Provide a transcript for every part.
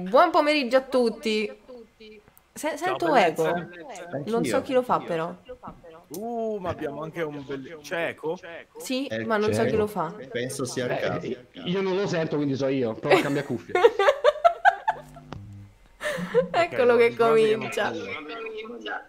Buon pomeriggio a tutti. Sento eco. Non so Anch'io. chi lo fa però. Ma abbiamo anche un bel... C'è eco? Sì, ma non so chi lo fa. Penso sia il caso. Io non lo sento, quindi so io. Prova a cambiare cuffie. Eccolo che guarda che non comincia. c'è.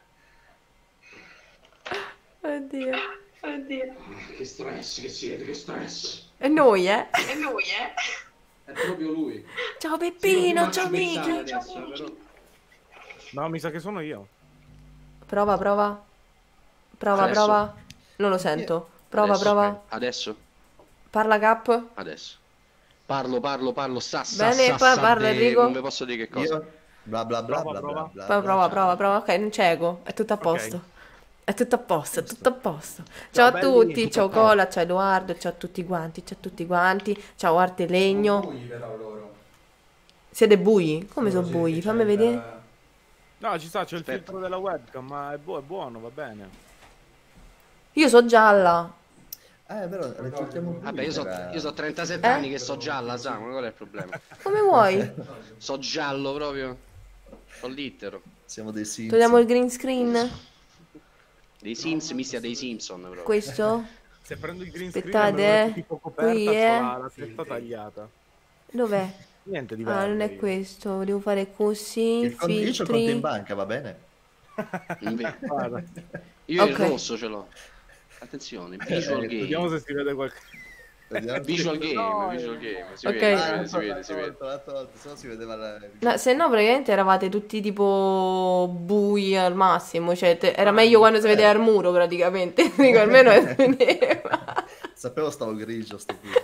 Oddio. Che stress che siete, che stress. E noi, eh? È proprio lui. Ciao Peppino, ciao amici. Adesso, però. No, mi sa che sono io. Prova. Prova, Adesso? prova. Non lo sento. Prova, Adesso, prova. Adesso, Parla Cap. adesso. Parlo, sa, Bene, parla Enrico. non vi posso dire che cosa. Io bla bla bla Prova, bla bla prova. bla Prova. bla, ciao. Ok, non c'è eco. È tutto a posto. Ok. È tutto a posto, è tutto a posto. Ciao a belli, tutti, tutto ciao a posto. Cola, ciao Edoardo, ciao a tutti quanti, ciao Arte Legno. Siete bui? Come sono bui? Fammi vedere. No, ci sta, c'è il Aspetta. filtro della webcam, ma è buono, va bene. Io so gialla. È vero, rettifichiamo Vabbè, io era- so 37 anni che so gialla, sa, ma qual è il problema? Come vuoi? So giallo proprio. So littero. Siamo dei Sims. Togliamo il green screen. Dei Sims misti a dei Simpson proprio. Questo? Se prendo il green screen Aspettate, e me lo metti tipo coperta, qui c'ho è. la testa tagliata. Dov'è? Niente di Ah, non è verde. questo. Devo fare così. Io c'ho il conto in Filtri. banca, va bene? Inve- Io Ok. il rosso ce l'ho. Attenzione, visual Vediamo game. se si vede qualcosa. Vediamo. Visual No, game, visual game. Si Ok. vede, Ah, si vede, si vede. l'ha tolto, se no si vedeva la... No, se no, praticamente eravate tutti tipo bui al massimo. Cioè, era meglio quando si vedeva il muro, praticamente. Dico, almeno vedeva. Sapevo stavo grigio sto qui.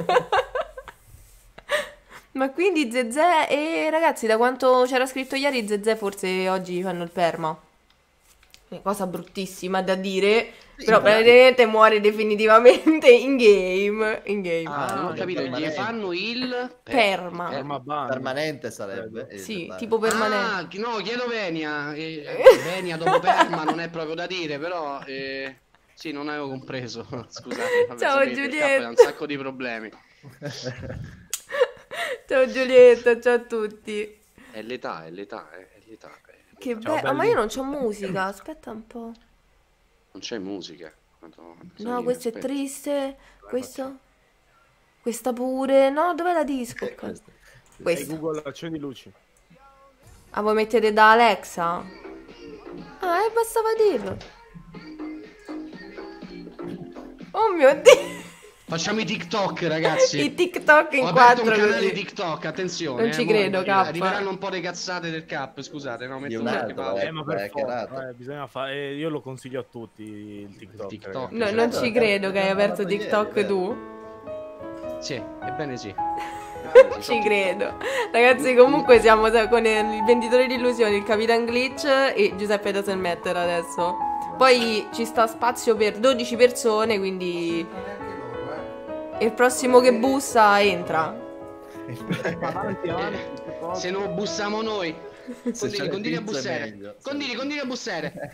Ma quindi Zezé e ragazzi, da quanto c'era scritto ieri, Zezé forse oggi fanno il perma. È cosa bruttissima da dire, Sì, però magari. praticamente muore definitivamente in game. In game. Ah, non ho capito, gli permanente. fanno il Perma. Ferma ban. Permanente sarebbe. Sì, va- tipo permanente. Ah, no, chiedo Venia. Venia dopo Perma non è proprio da dire, però sì, non avevo compreso. Scusate, vabbè, Ciao, sapete, il Giulietta. capo ha un sacco di problemi. Ciao Giulietta, ciao a tutti. È l'età, è l'età, è l'età. Che Ciao, bello. Ma belli. io non c'ho musica, aspetta un po'. Non c'è musica. Madonna, No, bisogna- questo è aspetta. triste. Questo? Questa pure. No, dov'è la disco? questo. Ehi Questa. Google, accendi luci. Ah, voi mettete da Alexa? Ah, bastava dirlo. Oh mio Dio. Facciamo i TikTok, ragazzi. I TikTok Ho in aperto un quattro canale così. TikTok, attenzione. Non ci mo credo, K. arriveranno un po' le cazzate del cap, scusate, no, metto Leonardo, qualche pausa. Ma per hackerato. forza, bisogna fare. Io lo consiglio a tutti il TikTok. TikTok. ragazzi. No, non ci credo che hai aperto TikTok tu. Sì, ebbene sì. Ci credo. Ragazzi, comunque siamo con il venditore di illusioni, il Capitan Glitch e Giuseppe Daselmetter adesso. Poi ci sta spazio per 12 persone, quindi il prossimo che bussa entra. Avanti, avanti, queste cose. Se non bussiamo noi. Se c'è le Condini a pizze è bussare. meglio. Condini a bussare.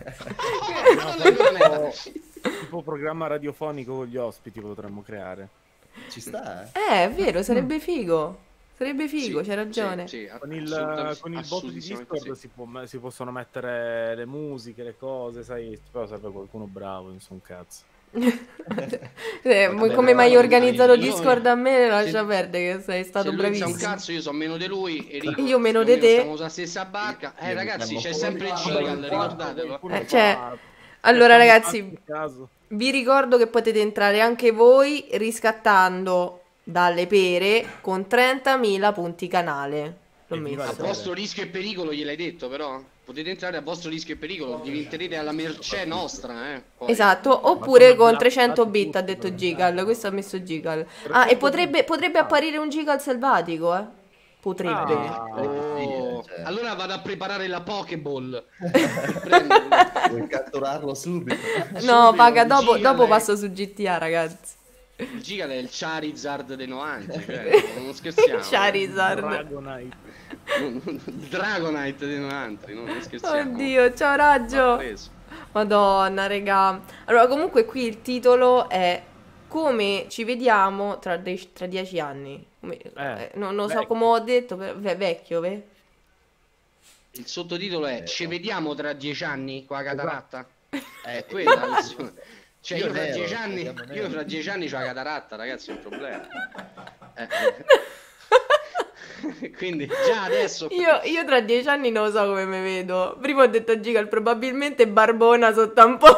Tipo programma radiofonico con gli ospiti potremmo creare. Ci sta, È vero, sarebbe figo. Sarebbe figo, c'hai ragione. Sì, Con il bot di Discord si possono mettere le musiche, le cose, sai, però serve qualcuno bravo, non so un cazzo. Come mi hai organizzato io- Discord a me, lascia se- perdere che sei stato Se lui sa un bravissimo. cazzo, io so meno di lui. Enrico, Io meno più o di te. Stiamo sulla stessa barca. Ragazzi, c'è sempre Gigal, ricordatelo. Cioè, allora ragazzi, vi ricordo che potete entrare anche voi riscattando dalle pere con 30.000 punti canale. L'ho Evviva A messo. vostro rischio e pericolo gliel'hai detto, però. Potete entrare a vostro rischio e pericolo, diventerete alla mercé nostra, Poi. Esatto, oppure con 300 bit ha detto Gigal, questo ha messo Gigal. Ah, e potrebbe apparire un Gigal selvatico, eh? Potrebbe. Oh, Cioè. allora vado a preparare la Pokéball. Per prenderlo. Vuoi catturarlo subito? No, paga, Gigal dopo è- passo su GTA, ragazzi. Il Gigal è il Charizard dei 90, cioè, non scherziamo. Charizard. Dragonite. Il Dragonite dei 90, non scherziamo. Oddio, ciao Va raggio. preso. Madonna, regà. Allora, comunque qui il titolo è come ci vediamo tra 10 anni. Non so vecchio. come ho detto, vecchio, Il sottotitolo è Ci vediamo tra 10 anni con la cataratta? Esatto. È quella la missione. Cioè Io io fra nero, 10 anni, vediamo nero. io fra 10 anni c'ho la cataratta, ragazzi, è un problema. Quindi già adesso Io tra 10 anni non lo so come mi vedo. Prima ho detto a Gigal, probabilmente barbona sotto un po'.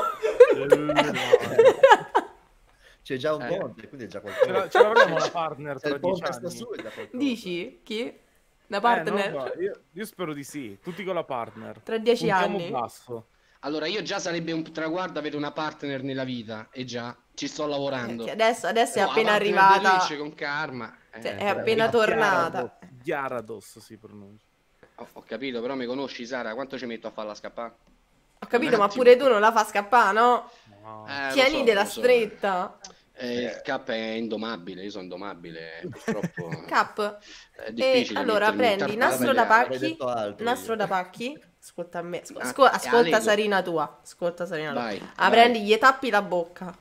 C'è già un ponte, quindi è già qualcosa. Ce l'avremo la partner Se tra il 10 ponte sta anni. su è già qualcosa. Dici? Chi? Una Non partner? lo so, io spero di sì, tutti con la partner. Tra 10 Puntiamo anni. basso. allora io già sarebbe un traguardo avere una partner nella vita e già ci sto lavorando. Che adesso è No, appena la partner arrivata. di Lecce con Karma. Cioè, è appena tornata. Gyarados si pronuncia. Ho capito, però mi conosci Sara, quanto ci metto a farla scappare? Ho capito, Un ma attimo. pure tu non la fa scappare, no? No. Lo Tieni so, della lo so. stretta. Il K è indomabile, io sono indomabile, purtroppo. Cap. È E difficile allora mettermi in prendi tartare nastro gli da altri. Avrei detto altro nastro io. da pacchi. Ascolta a me. Ah, Ascolta Alego. Sarina tua. Ascolta Sarina tua. Vai, Ah, vai. prendi, gli tappi la bocca.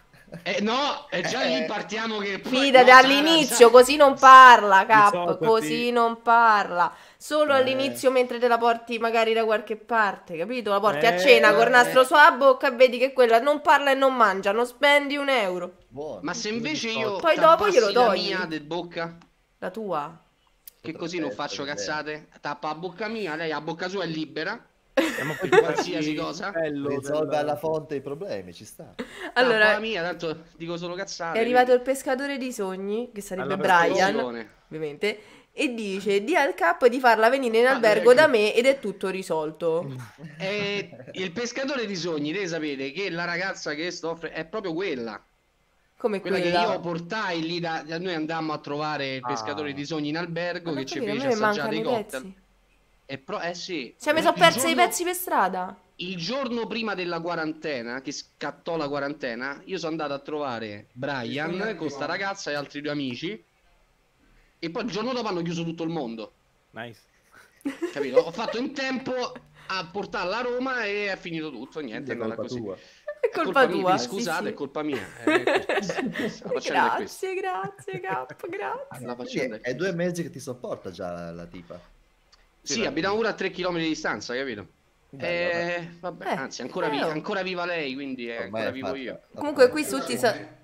No, è già lì partiamo che poi- Fidati no, all'inizio, Sara, così non parla, Cap. Dissociati. Così non parla. Solo all'inizio mentre te la porti magari da qualche parte, capito? La porti a cena col nastro sulla bocca e vedi che quella non parla e non mangia, non spendi un euro. Buono. Ma se invece io Poi dopo glielo tappassi la togli. mia del bocca, La tua. che così non faccio cazzate, tappa la bocca mia, lei a bocca sua è libera, Ma poi qualsiasi cosa. Risolve alla fonte i problemi, ci sta. Tappa Allora, la mia, tanto dico solo cazzate. è arrivato il pescatore di sogni, che sarebbe Alla Brian, persona. ovviamente, e dice di al cap di farla venire in albergo da me ed è tutto risolto. E il pescatore di sogni, deve sapere che la ragazza che sto offrendo è proprio quella. Come Quella che quella. io portai lì noi andammo a trovare il pescatore di sogni in albergo Ma che non ci capito, a fece me assaggiare mancano i i cocktail. pezzi. Sì. Cioè, mi sono Il persi i giorno- pezzi per strada. Il giorno prima della quarantena, che scattò la quarantena, io sono andato a trovare Brian con sta ragazza e altri due amici. E poi il giorno dopo hanno chiuso tutto il mondo. Nice. Capito? Ho fatto in tempo a portarla a Roma e è finito tutto. Niente, è È andata colpa così. tua. È colpa mia, tua. scusate, sì, è colpa mia. La faccenda è questa. Grazie, Cap, grazie. La Quindi faccenda è è 2 mesi che ti sopporta già la tipa. Sì, abitiamo pure a 3 km di distanza, capito? Vabbè, anzi, ancora viva lei, quindi è Ormai ancora è vivo fatta. io. Comunque qui tutti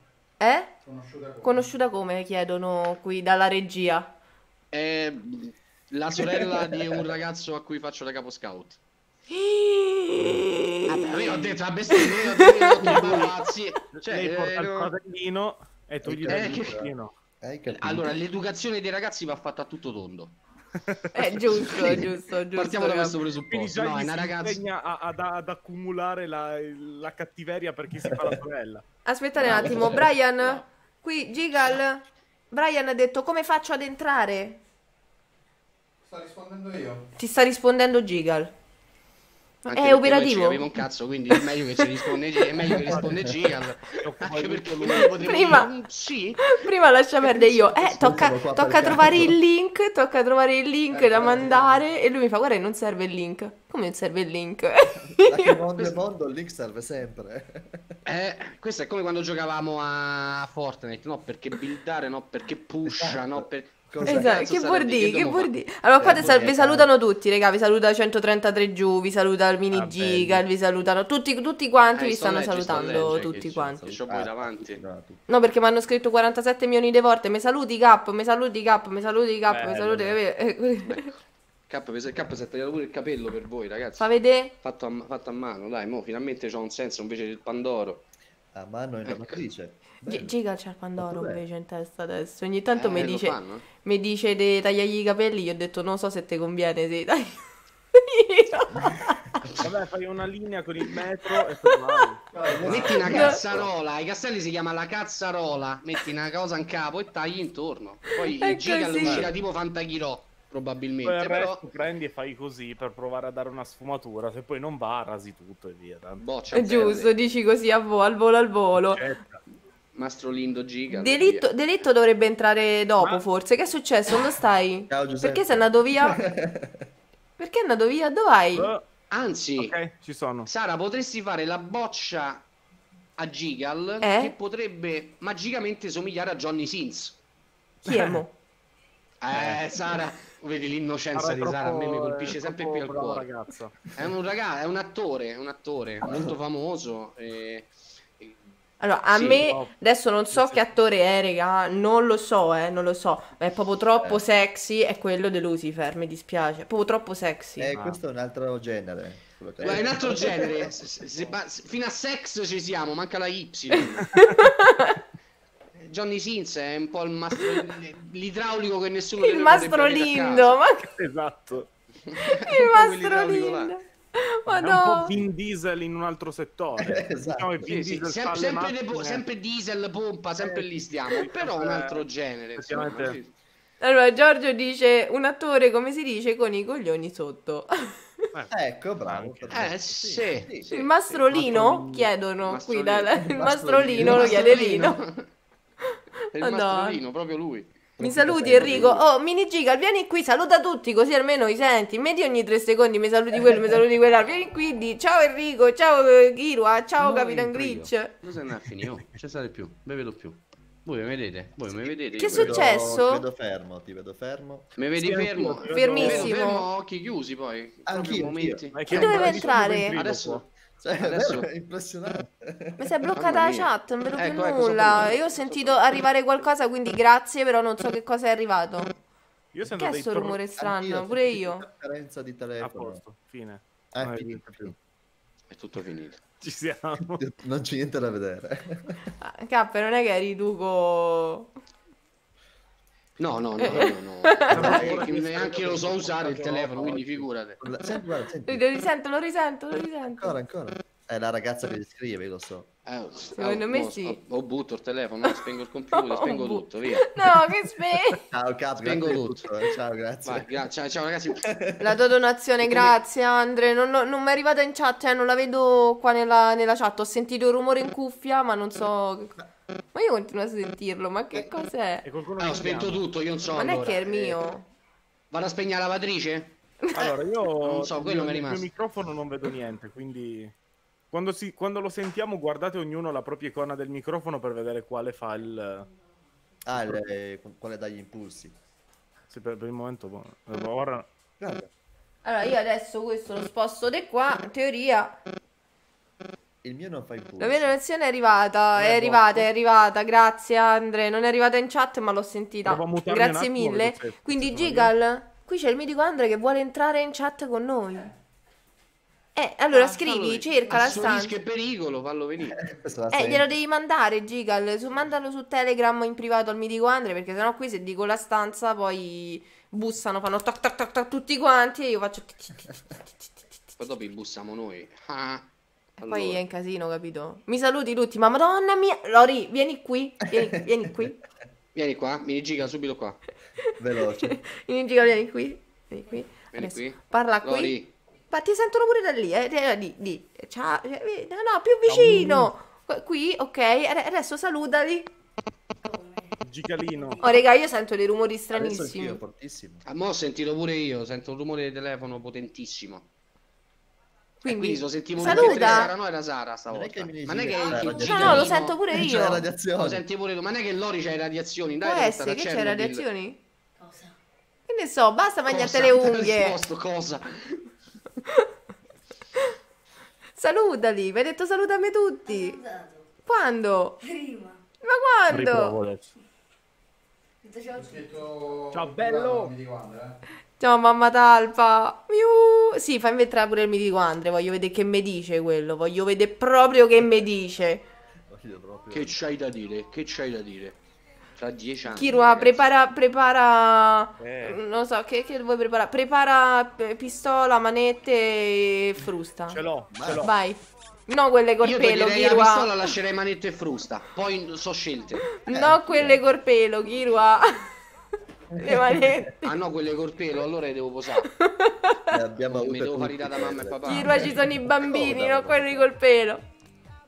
Conosciuta come chiedono qui dalla regia. È la sorella di un ragazzo a cui faccio da capo scout. Vabbè, io ho detto la bestemmia, ho detto palazzi. Cioè, Lei porta il no. fratellino e tu gli dai il che- fratellino. Hai capito? Allora, l'educazione dei ragazzi va fatta a tutto tondo. Giusto. Partiamo da questo Quindi presupposto. già No, è gli una si ragazza. insegna ad accumulare la cattiveria per chi si fa la sorella. Aspettate un attimo, Brian. Qui Gigal. Brian ha detto come faccio ad entrare? Sto rispondendo io. Ti sta rispondendo Gigal. Anche È perché operativo? noi ci capiamo un cazzo, quindi è meglio che ci risponde è meglio che risponde Gigal. Anche perché lui potremmo Prima- dire, sì. Prima lascia perdere io. Tocca Siamo qua per trovare caso. il link. Tocca trovare il link da mandare. E lui mi fa: guarda, non serve il link. Come non serve il link? Da che mondo è mondo il link serve sempre. Questo è come quando giocavamo a Fortnite, no? Perché buildare, no? Perché pusha, no? Per... Cos'è? Esatto, cazzo che vuol sarebbe? dire? Che Che dobbiamo vuol fare? dire? Allora, qua vuol vi dire, salutano tutti, raga. Vi saluta 133 giù, vi saluta il mini Ah, Gigal, vi salutano tutti quanti, vi sto stanno leggendo, salutando che tutti c'ho- quanti. che c'ho voi davanti. No, perché mi hanno scritto 47 milioni di volte. Mi saluti, Cap, mi saluti, Cap, mi saluti, Cap, mi Bello, saluti. K si è tagliato pure il capello per voi, ragazzi. Fa vedere. Fatto a mano, dai, mo finalmente c'ho un senso invece del Pandoro. A mano in lavatrice. Bello. Giga c'ha il Pandoro Dov'è? invece in testa adesso. Ogni tanto mi Lo dice fanno? mi dice di tagliargli i capelli. Io ho detto non so se ti conviene, sì, dai. Vabbè, fai una linea con il metro e poi vai. Metti una cazzarola, ai castelli si chiama la cazzarola, metti una cosa in capo e tagli intorno. Poi È il Giga così. uscirà tipo Fantachirò, Poi probabilmente, il però resto prendi e fai così per provare a dare una sfumatura. Se poi non va, rasi tutto e via. Tanto. boccia È giusto, dici così al volo, al volo. Accetta. Mastro Lindo Giga. Delitto dovrebbe entrare dopo, Ma- forse. Che è successo? Dove stai? Ciao Giuseppe. Perché sei andato via? Perché è andato via? Dov'hai? Anzi, Ok, ci sono. Sara, potresti fare la boccia a Gigal che potrebbe magicamente somigliare a Johnny Sins. Chi è mo? Sara, vedi l'innocenza di Sara, a me mi colpisce sempre più al cuore. Ragazza. È un attore molto famoso. Allora, a me adesso non so che attore è, raga, non lo so, non lo so. Ma è proprio troppo sexy, è quello di Lucifer, mi dispiace. È proprio troppo sexy. Questo è un altro genere. È un altro genere. Fino a sex ci siamo, manca la Y. Johnny Sins è un po' l'idraulico che nessuno Il mastro lindo, ma Esatto. il mastro lindo. Ma È un po' Vin Diesel in un altro settore. Esatto. Diciamo che Vin Diesel fa le macchine. sempre diesel, pompa, sempre lì stiamo. Però un altro genere. Effettivamente. Insomma, sì. Allora, Giorgio dice un attore, come si dice, con i coglioni sotto. Ecco, bravo. Sì. Il mastrolino? Chiedono qui. Il Il mastrolino lo chiede Lino. Il Madonna. mastrolino, proprio lui. Mi saluti Enrico. Oh, Mini Gigal, vieni qui, saluta tutti così almeno i senti. Metti ogni 3 secondi, mi saluti quello, mi saluti quella. Vieni qui, di ciao Enrico, ciao Kirua, ciao Capitan Glitch. Non se ne è finito, c'è state più, me vedo più. Voi mi vedete? Che è successo? Ti vedo fermo, ti vedo fermo. Mi vedi fermo? Fermissimo. Mi vedo fermo, occhi chiusi poi. Anch'io, Momenti. Chi doveva entrare? Adesso Adesso è impressionante. Mi si è bloccata la chat, non vedo più Ecco, nulla. sto Io ho sentito arrivare qualcosa, quindi grazie, però non so che cosa è arrivato. Io sento Che è dei sto rumore strano? Anch'io, Pure io. Interferenza di A telefono. posto, fine. Ah, Non è è finito. più. è tutto finito. Ci siamo. Non c'è niente da vedere. K, non è che eri tu No. Neanche lo so usare il telefono, quindi figurate. Senti, guarda, senti. Lo risento. Ancora. È la ragazza che scrive, io lo so. Secondo me sì. O butto il telefono, spengo il computer, spengo tutto, via. No, che spegni. Ciao, Cap, Spengo grazie di tutto. Ciao, grazie. Vai, ciao ragazzi. La tua donazione, grazie Andre. Non mi è arrivata in chat, non la vedo qua nella chat. Ho sentito un rumore in cuffia, ma non so. Ma io continuo a sentirlo, ma che cos'è? E qualcuno Ho spento tutto, io non so. Non è allora. che è il mio. Vado a spegnere la lavatrice? Allora, io Non so, quello mi è nel rimasto. mio microfono non vedo niente, quindi quando lo sentiamo guardate ognuno la propria icona del microfono per vedere quale fa il... Quale dagli impulsi. Sì, per il momento ora Guarda, Allora, io adesso questo lo sposto di qua. In teoria, il mio non fa impulsi. la mia donazione è arrivata. È arrivata. Grazie Andre. Non è arrivata in chat, ma l'ho sentita. Provo a mutarmi un Grazie attimo, mille. perché se Quindi, sono Gigal, qui c'è il mitico Andre che vuole entrare in chat con noi. Allora scrivi, cerca la stanza. Che pericolo, fallo venire. Questa la Glielo senti. devi mandare, Gigal. Mandalo su Telegram in privato al mitico Andre, perché sennò qui se dico la stanza poi bussano, fanno toc toc toc toc tutti quanti e io faccio Poi dopo bussiamo noi. Ah. Poi è Allora. in casino, capito? Mi saluti tutti, ma madonna mia, Lori, vieni qui, vieni qui. Vieni qua, mi giga subito qua. Veloce. Vieni qui. Vieni Adesso qui. parla qui. Lori. Ma ti sentono pure da lì, di. Ciao, no, più vicino. Qui, ok, adesso salutali. Gicalino. Oh, raga, io sento dei rumori Adesso anch'io, stranissimi. fortissimo. Mo' ho sentito pure io, sento un rumore di telefono potentissimo. Quindi, lo sentivo saluta. tutti e tre, Sara, no, era Sara Non stavolta. è che mi Ma non è che dici- il No, no, lo sento pure C'è la io. Lo radiazione. senti pure tu, ma non è che Lori c'ha le radiazioni, dai, Può deve essere stare a che c'è Chernobyl. radiazioni? Cosa? Che ne so, basta mangiate le Cosa? unghie. Risposto, cosa? Salutali, mi hai detto salutami tutti. Salutato. Quando? Prima. Ma Riprovo quando? adesso. Ciao. Ho scritto... Ciao, bello. Mi dico Andrea. Ciao mamma talpa. Miu. Sì, fa entrare pure il mitico Andre, voglio vedere che me dice quello, voglio vedere proprio che me dice. Voglio proprio- Che c'hai da dire? Che c'hai da dire? Tra 10 anni. Kirua, ragazzi. prepara non so, che vuoi preparare? Prepara pistola, manette e frusta. Ce l'ho. Vai. No quelle col Io pelo, toglierei la pistola, Kirua. lascerei manette e frusta. Poi so scelte. No quelle col pelo, Kirua. Le manette. Ah no, quelle col pelo, allora le devo posare. Ne abbiamo Mi avute devo fare tutti, da mamma e papà. Kirua, ci sono i bambini, Cosa? no quelli col pelo.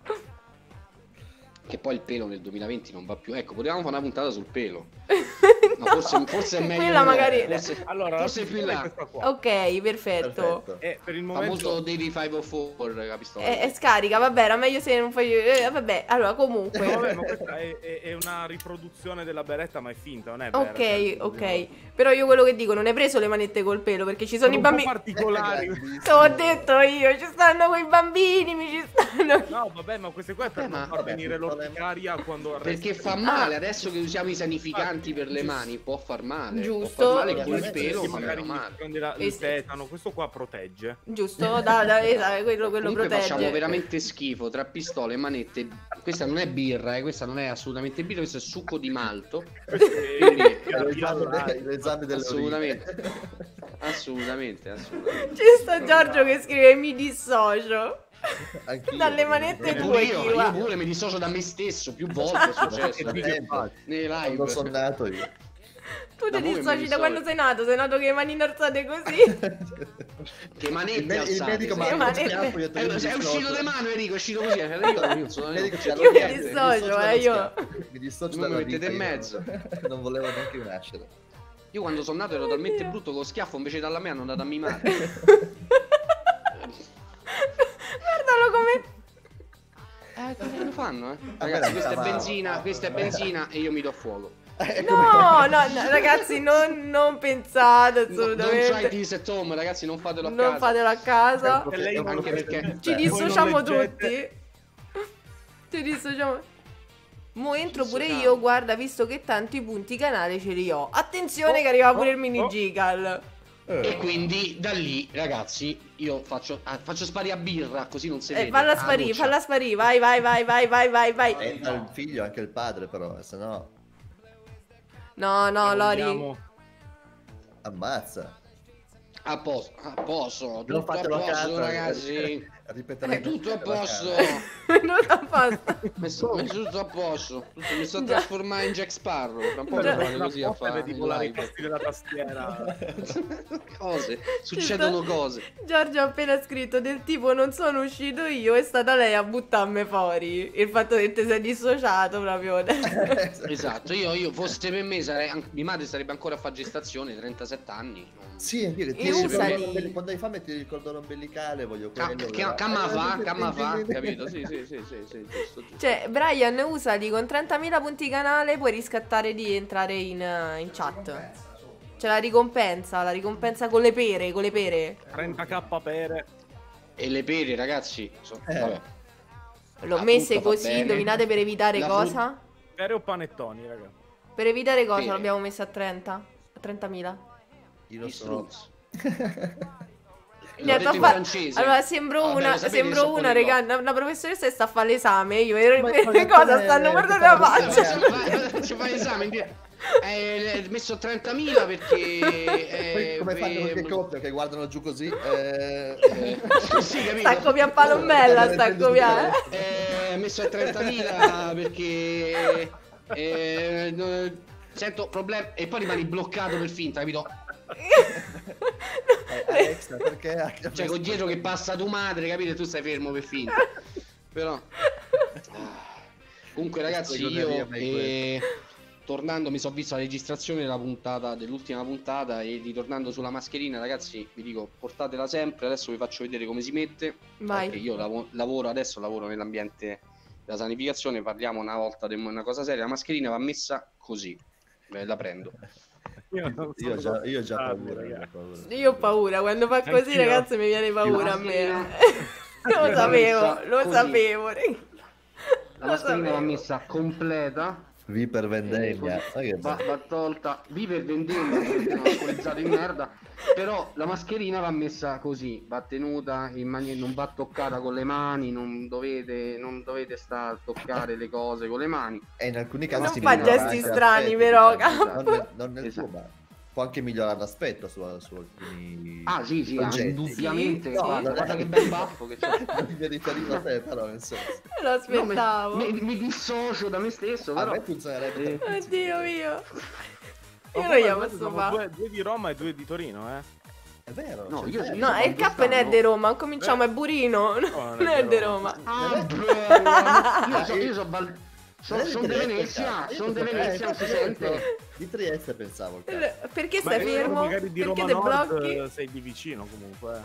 Che poi il pelo nel 2020 non va più. Ecco, potevamo fare una puntata sul pelo. No, forse è meglio. Quella no, magari- forse più in là. questa qua. Ok, perfetto. Perfetto. E per il Fa momento molto Daily 504 la pistola. E scarica, vabbè, era meglio se non fai... vabbè, allora comunque... vabbè, ma questa è una riproduzione della beretta, ma è finta, non è vera. Ok, cioè, ok. Però io quello che dico, non hai preso le manette col pelo, perché ci sono i un po' bambini... particolari. Te l'ho detto io, ci stanno quei bambini, mi ci stanno... No, vabbè, ma queste qua è per non far venire l'orticaria quando Perché arresti. fa male, adesso che usiamo i sanificanti per le mani, può far male. Giusto. Può far male con il Sì, pelo, Sì, fa magari meno male. prende il tetano, questo qua protegge. Giusto? Esatto, quello Comunque protegge. facciamo veramente schifo tra pistole e manette. Questa non è birra, questa non è assolutamente birra, questo è succo di malto. Quindi, L'esame delle assolutamente. Assolutamente. C'è sta Giorgio che scrive mi dissocio. Anch'io. Dalle manette E tue, pure io Kiwa. pure mi dissocio da me stesso più volte è successo nei live. Quando sono nato io. Tu Da ti voi mi dissoci da dissocio. quando sei nato con le mani alzate così. Che manette Il alzate, medico sì. mi ha manette. schiaffo, io te lo È uscito dissocio. le mani Enrico, è uscito così. Io sono Il medico ci ha Io mi niente, dissocio, dallo io. schiaffo. Mi dissocio Non mi dalla mettete vita, in io mezzo. Non volevo neanche nascere. Io quando sono nato ero talmente brutto con lo schiaffo, invece dalla me hanno andato a mimare. Guardalo come... Cosa lo fanno, eh? Vabbè, Ragazzi, questa è va. benzina e io mi do fuoco. No, ragazzi, non pensate Don't try assolutamente. this at home, ragazzi, non fatelo a Non casa. fatelo a casa. E lei Anche perché Ci Voi dissociamo non leggete. tutti. Ci dissociamo. Mo entro pure Dissociamo. io, guarda, visto che tanti punti canale ce li ho. Attenzione che arriva pure il mini gigal. E quindi da lì, ragazzi, io faccio sparire a birra, così non si vede. Falla Ah, sparire, goccia. falla sparire. Vai. Entra il figlio, anche il padre, però, se no No, Lori. Vogliamo- ammazza. A posto, tutto Non a fatelo a posto, casa, ragazzi. Ripetere Tutto a posto. Non la basta. Messo tutto a posto. Mi sto trasformando in Jack Sparrow. Tra un po' mi Già. fanno così a fare Vedi in volare i live. tasti della tastiera. Cose, succedono cose. Giorgio ha appena scritto del tipo non sono uscito io, è stata lei a buttarmi fuori. Il fatto che ti sei dissociato proprio. Esatto, io fosse per me mia madre sarebbe ancora a fare gestazione, 37 anni. Sì, è vero, E usali. quando hai fame ti il cordone ombelicale, voglio quello. Camma fa, capito? Sì, giusto. Cioè, Brian, usali con 30.000 punti canale, puoi riscattare di entrare in chat. C'è la ricompensa con le pere, 30k pere. E le pere, ragazzi, vabbè. L'ho La messe frutta va così, bene. indovinate per evitare La cosa? Pere o panettoni, raga? Per evitare cosa Pere. l'abbiamo messa a 30? A 30.000? Io non Gli sono struzzi. Mi ha L'ho detto in toppa- francese. Allora, sembro Vabbè, una, lo sapete, sembro sono una, poliglota. raga, una professoressa che sta a fare l'esame. Io ero Ma che cosa stanno guardando la faccia? Ci fai l'esame messo a 30.000 perché Poi come fanno qualche coppia che guardano giù così? sì, capito? Sta copiando palombella, sta copiando. Messo a 30.000 perché sento problemi e poi rimani bloccato per finta, capito? Alexa, perché? Cioè con dietro che passa tu madre, capito? E tu stai fermo per finta. Però comunque ragazzi, io tornando mi sono visto la registrazione dell'ultima puntata e ritornando sulla mascherina, ragazzi, vi dico portatela sempre. Adesso vi faccio vedere come si mette. Vai. Perché io lavoro nell'ambiente della sanificazione, parliamo una volta di una cosa seria. La mascherina va messa così. La prendo. Io ho già paura. raga. Io ho paura, quando fa così, Anch'io. ragazzi, mi viene paura a me. Lo La sapevo, messa lo così. sapevo. La mascherina va messa completa. Vi per vendemmia. Sai che Va tolta vi per vendemmia perché sono alcolizzato in merda. Però la mascherina va messa così, va tenuta in maniera, non va toccata con le mani, non dovete sta a toccare le cose con le mani. E in alcuni casi Non si fa migliora gesti anche strani, l'aspetto, però, diciamo. Non nel Esatto. tuo, ma può anche migliorare l'aspetto su alcuni Ah sì, oggetti. indubbiamente. Sì, guarda, sì. guarda che bel baffo che c'è. Non mi riferivo a te, però nel senso. Lo aspettavo. Mi dissocio da me stesso, A però. me funzionerebbe Oddio mio. Oh, Io non gli poi posso sono fare. due di Roma e 2 di Torino, È vero. No, cioè, io- bello. No, il K non è di Roma, cominciamo, è Burino, non è di Roma. Ah, bello. Io so Sono di Venezia, non si sente. Di Trieste pensavo. Perché stai fermo? Magari di Perché Roma te Nord blocchi? sei di vicino comunque.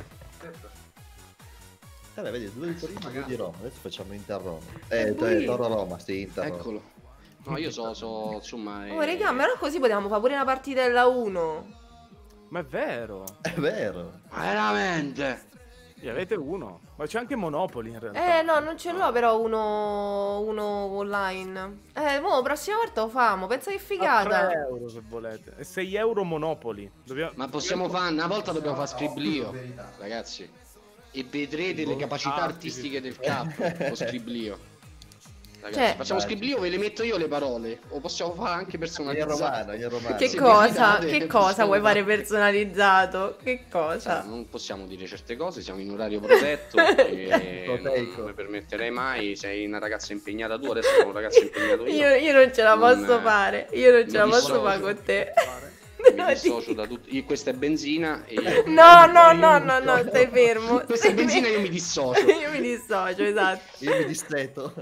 Vabbè, vedi, 2 di Torino e 2 di Roma. Adesso facciamo Inter-Roma. Qui. Toro-Roma, sì, Inter-Roma. Eccolo. No, io so insomma... Oh, raga, ma così potevamo fare pure una partitella 1. Ma è vero. È vero. Ma veramente? Ne avete uno. Ma c'è anche Monopoli in realtà. No, non ce l'ho però uno online. Mo, prossima volta lo famo. Pensa che A figata. 3 euro se volete. E 6 euro Monopoli. Ma possiamo fare... Una volta dobbiamo fare Scriblio, ragazzi. E vedrete le capacità artistiche del capo con Scriblio. Ragazzi, Cioè- facciamo Scriblio, ve le metto io le parole. O possiamo fare anche Io personalizzate. romano. Che Se cosa? vi Che fidate, cosa possiamo vuoi fare fare- personalizzato? Che cosa? Non possiamo dire certe cose, siamo in orario protetto e Proteico. non mi permetterei mai. Sei una ragazza impegnata tu, adesso sono un ragazzo impegnato Io non ce la Non, posso fare. Io non ce la mi posso dissocio. fare con te. Mi dissocio da tutto. Questa è benzina e No, stai fermo. questa è benzina e io mi dissocio. Io mi dissocio, esatto. Io mi distretto.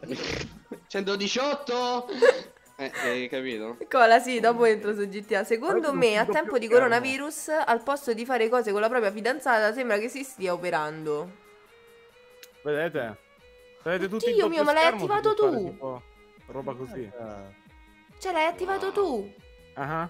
118? Capito? Cola, sì, dopo entro su GTA. Secondo Poi me, a doppio tempo di schermo. coronavirus, al posto di fare cose con la propria fidanzata, sembra che si stia operando. Vedete? Vedete tutti Dio il mio, doppio ma l'hai schermo, attivato si può fare tu? tipo roba così. Cioè, l'hai attivato tu. Ah.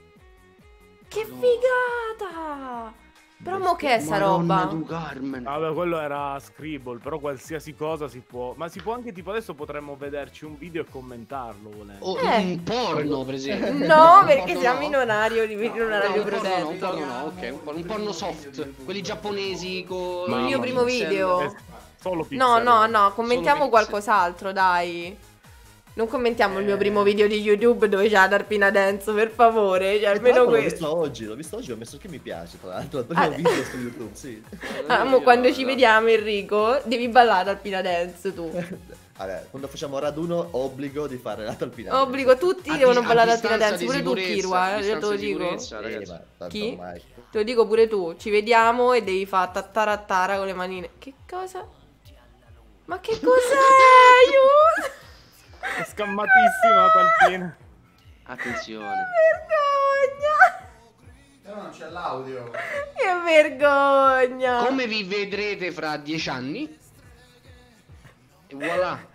Che figata! Però mo che è sta roba? tu Carmen. Vabbè, quello era Scribble, però qualsiasi cosa si può. Ma si può anche tipo adesso potremmo vederci un video e commentarlo volendo. O Eh. un porno, per esempio. No, Un perché porno siamo no. in orario, in No, orario un porno no, un protetto. porno no, ok, un porno soft, quelli giapponesi con Il mio primo video. Solo No, pixel. no, commentiamo Solo qualcos'altro, dai. Non commentiamo il mio primo video di YouTube dove c'è la Tarpina Dance, per favore. Cioè, almeno L'ho questo. visto oggi, ho messo che mi piace, tra l'altro. Il Ah. primo video su YouTube, sì. Ah, mo quando ci vediamo, Enrico, devi ballare Tarpina Dance tu. Vabbè, quando facciamo raduno, obbligo di fare la talpina. Obbligo, tutti A devono dis- ballare a Tarpina Dance, distanza pure di tu, sicurezza, Kirwa, a io te lo distanza di dico. sicurezza, ragazzi. ma tanto Chi? ormai. Te lo dico pure tu, ci vediamo e devi fare tattarattara con le manine. Che cosa? Ma che cos'è? Aiuto! È scammatissima la talpina. Attenzione. Vergogna! Però non c'è l'audio. Che vergogna! Come vi vedrete fra 10 anni? E voilà.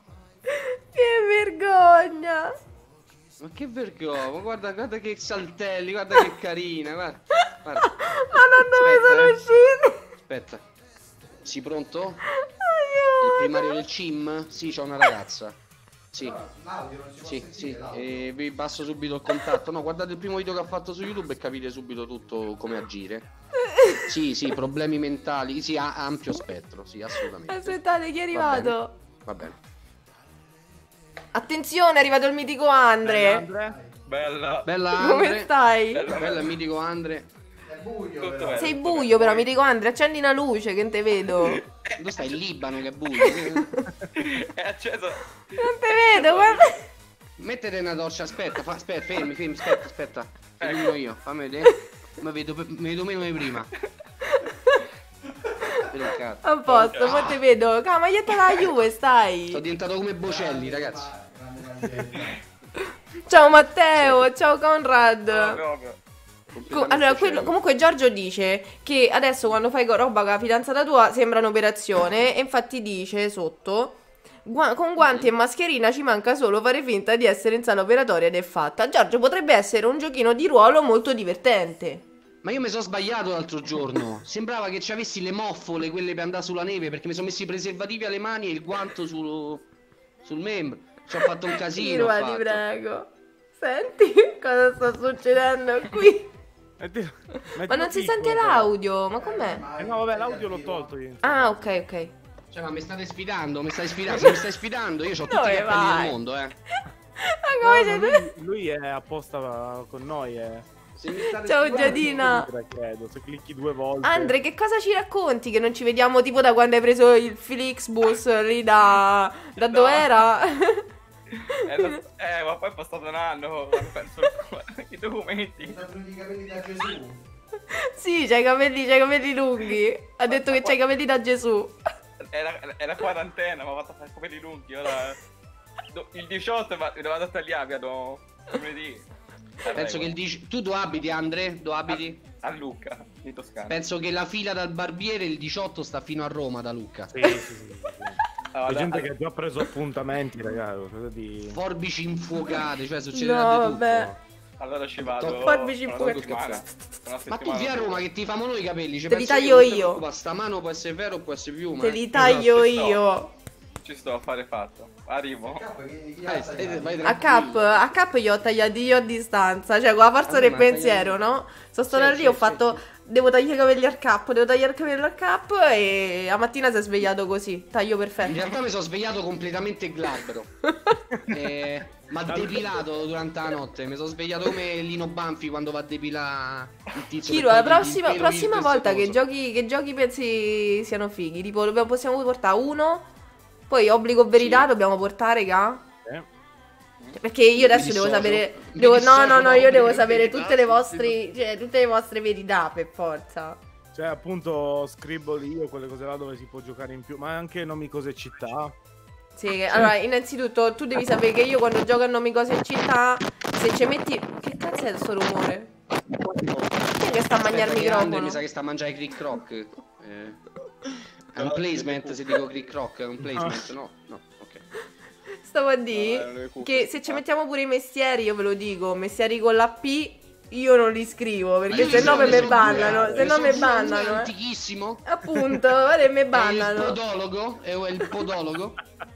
Che vergogna! Ma che vergogna, ma guarda che saltelli, guarda che carina, guarda. Ma da dove sono usciti? Aspetta. Si pronto? Il Aiuto! primario del CIM? Sì, c'ho una ragazza. Sì, L'audio non si può sì, sentire, sì. l'audio. E vi passo subito il contatto. No, guardate il primo video che ha fatto su YouTube e capite subito tutto come agire. Sì, sì, problemi mentali. Sì, ha ampio spettro, sì, assolutamente. Aspettate, chi è arrivato? Va bene. Attenzione, è arrivato il mitico Andre. Andre? Bella. Bella Come Andre. stai? Bella mitico Andre. È buio, Tutto però. bene. Sei buio però, mitico Andre, accendi una luce che non te vedo. Non Dove stai? In Libano che è buio. È acceso. te vedo, guarda. Mettete una torcia, aspetta, aspetta, fermi, aspetta. Illumino io, fammi vedere. Ma vedo meno di prima. Vedo il cazzo. A posto, mo te vedo. Ca, maglietta da Juve, Sono stai. diventato come Bocelli, ragazzi. Grande maglietta. Ciao Matteo, ciao Conrad. Proprio. Allora, comunque Giorgio dice che adesso quando fai roba con la fidanzata tua sembra un'operazione e infatti dice sotto con guanti e mascherina ci manca solo fare finta di essere in sala operatoria ed è fatta. Giorgio, potrebbe essere un giochino di ruolo molto divertente. Ma io mi sono sbagliato l'altro giorno. Sembrava che ci avessi le moffole, quelle per andare sulla neve, perché mi sono messi i preservativi alle mani e il guanto sul membro. Ci ho fatto un casino. ho Kirwa, ti fatto. prego. Senti cosa sta succedendo qui. Ma non si sente l'audio, ma com'è? No, vabbè, l'audio l'ho tolto io. Ah, ok, ok. Cioè, ma mi state sfidando, Se mi stai sfidando, io ho tutti Dove i cappelli vai? del mondo, Ma No, come no, siete? lui è apposta con noi. Se mi state Ciao sfidando- Giadina. Credo, se clicchi 2 volte. Andre, che cosa ci racconti? Che non ci vediamo tipo da quando hai preso il Flixbus lì da dov'era? Ma poi è passato un anno. Quando penso i documenti. Mi sono venuti i capelli da Gesù. Sì, c'hai i capelli lunghi. Ha detto che c'hai i capelli da Gesù. Era quarantena, ma ho fatto fare i capelli lunghi. Ora il 18 ma lo vado a tagliare, vado lunedì. Penso che tu dove abiti, Andre? Dove abiti? A Lucca, in Toscana. Penso che la fila dal barbiere il 18 sta fino a Roma da Lucca. Sì. Allora, C'è gente che ha già preso appuntamenti, ragazzi. Forbici infuocate, cioè succederà No, di tutto. vabbè. allora ci vado. Forbici una fuori. settimana. Ma tu via a Roma che ti famo noi i capelli. Te li taglio io. Sta mano può essere ferro, può essere piuma. Te li taglio Esatto, io. Ci sto a fare fatto. Arrivo. Vai A Cap io ho tagliati io a distanza, cioè con la forza del ma pensiero, no? Sono stata lì, ho fatto. Devo tagliare i capelli al Cap, devo tagliare il capello al Cap e la mattina si è svegliato così, taglio In perfetto. realtà mi sono svegliato completamente glabro. Ma depilato durante la notte. Mi sono svegliato come Lino Banfi quando va a depilare il tizio. Chiro, per la togliergli il prossima pelo volta che irrispettoso. giochi pensi siano fighi, tipo possiamo portare uno, poi obbligo verità Sì. dobbiamo portare, raga. Eh? Perché io Mi adesso devo dissocio. sapere. Mi No, dissocio, io devo obbligo sapere verità, tutte le vostre verità per forza. Cioè, appunto, Scribble io, quelle cose là dove si può giocare in più, ma anche nomi cose città. Sì, allora, innanzitutto tu devi sapere che io quando gioco a nomi cose in città, se ci metti. Che cazzo è questo rumore? Chi è che sta a mangiare il Aspetta, che Andre microfono? mi sa che sta a mangiare Crick Croc. È un placement se dico Crick Croc, è un placement, no? No, ok. Stavo a No, dire erano le cuffie, che se ci infatti. mettiamo pure i mestieri, io ve lo dico, mestieri con la P, io non li scrivo, perché Io se no ne me so bannano, due, se no ne me so due, uno è bannano, antichissimo. Appunto, guarda, me È il bannano. podologo, è il podologo.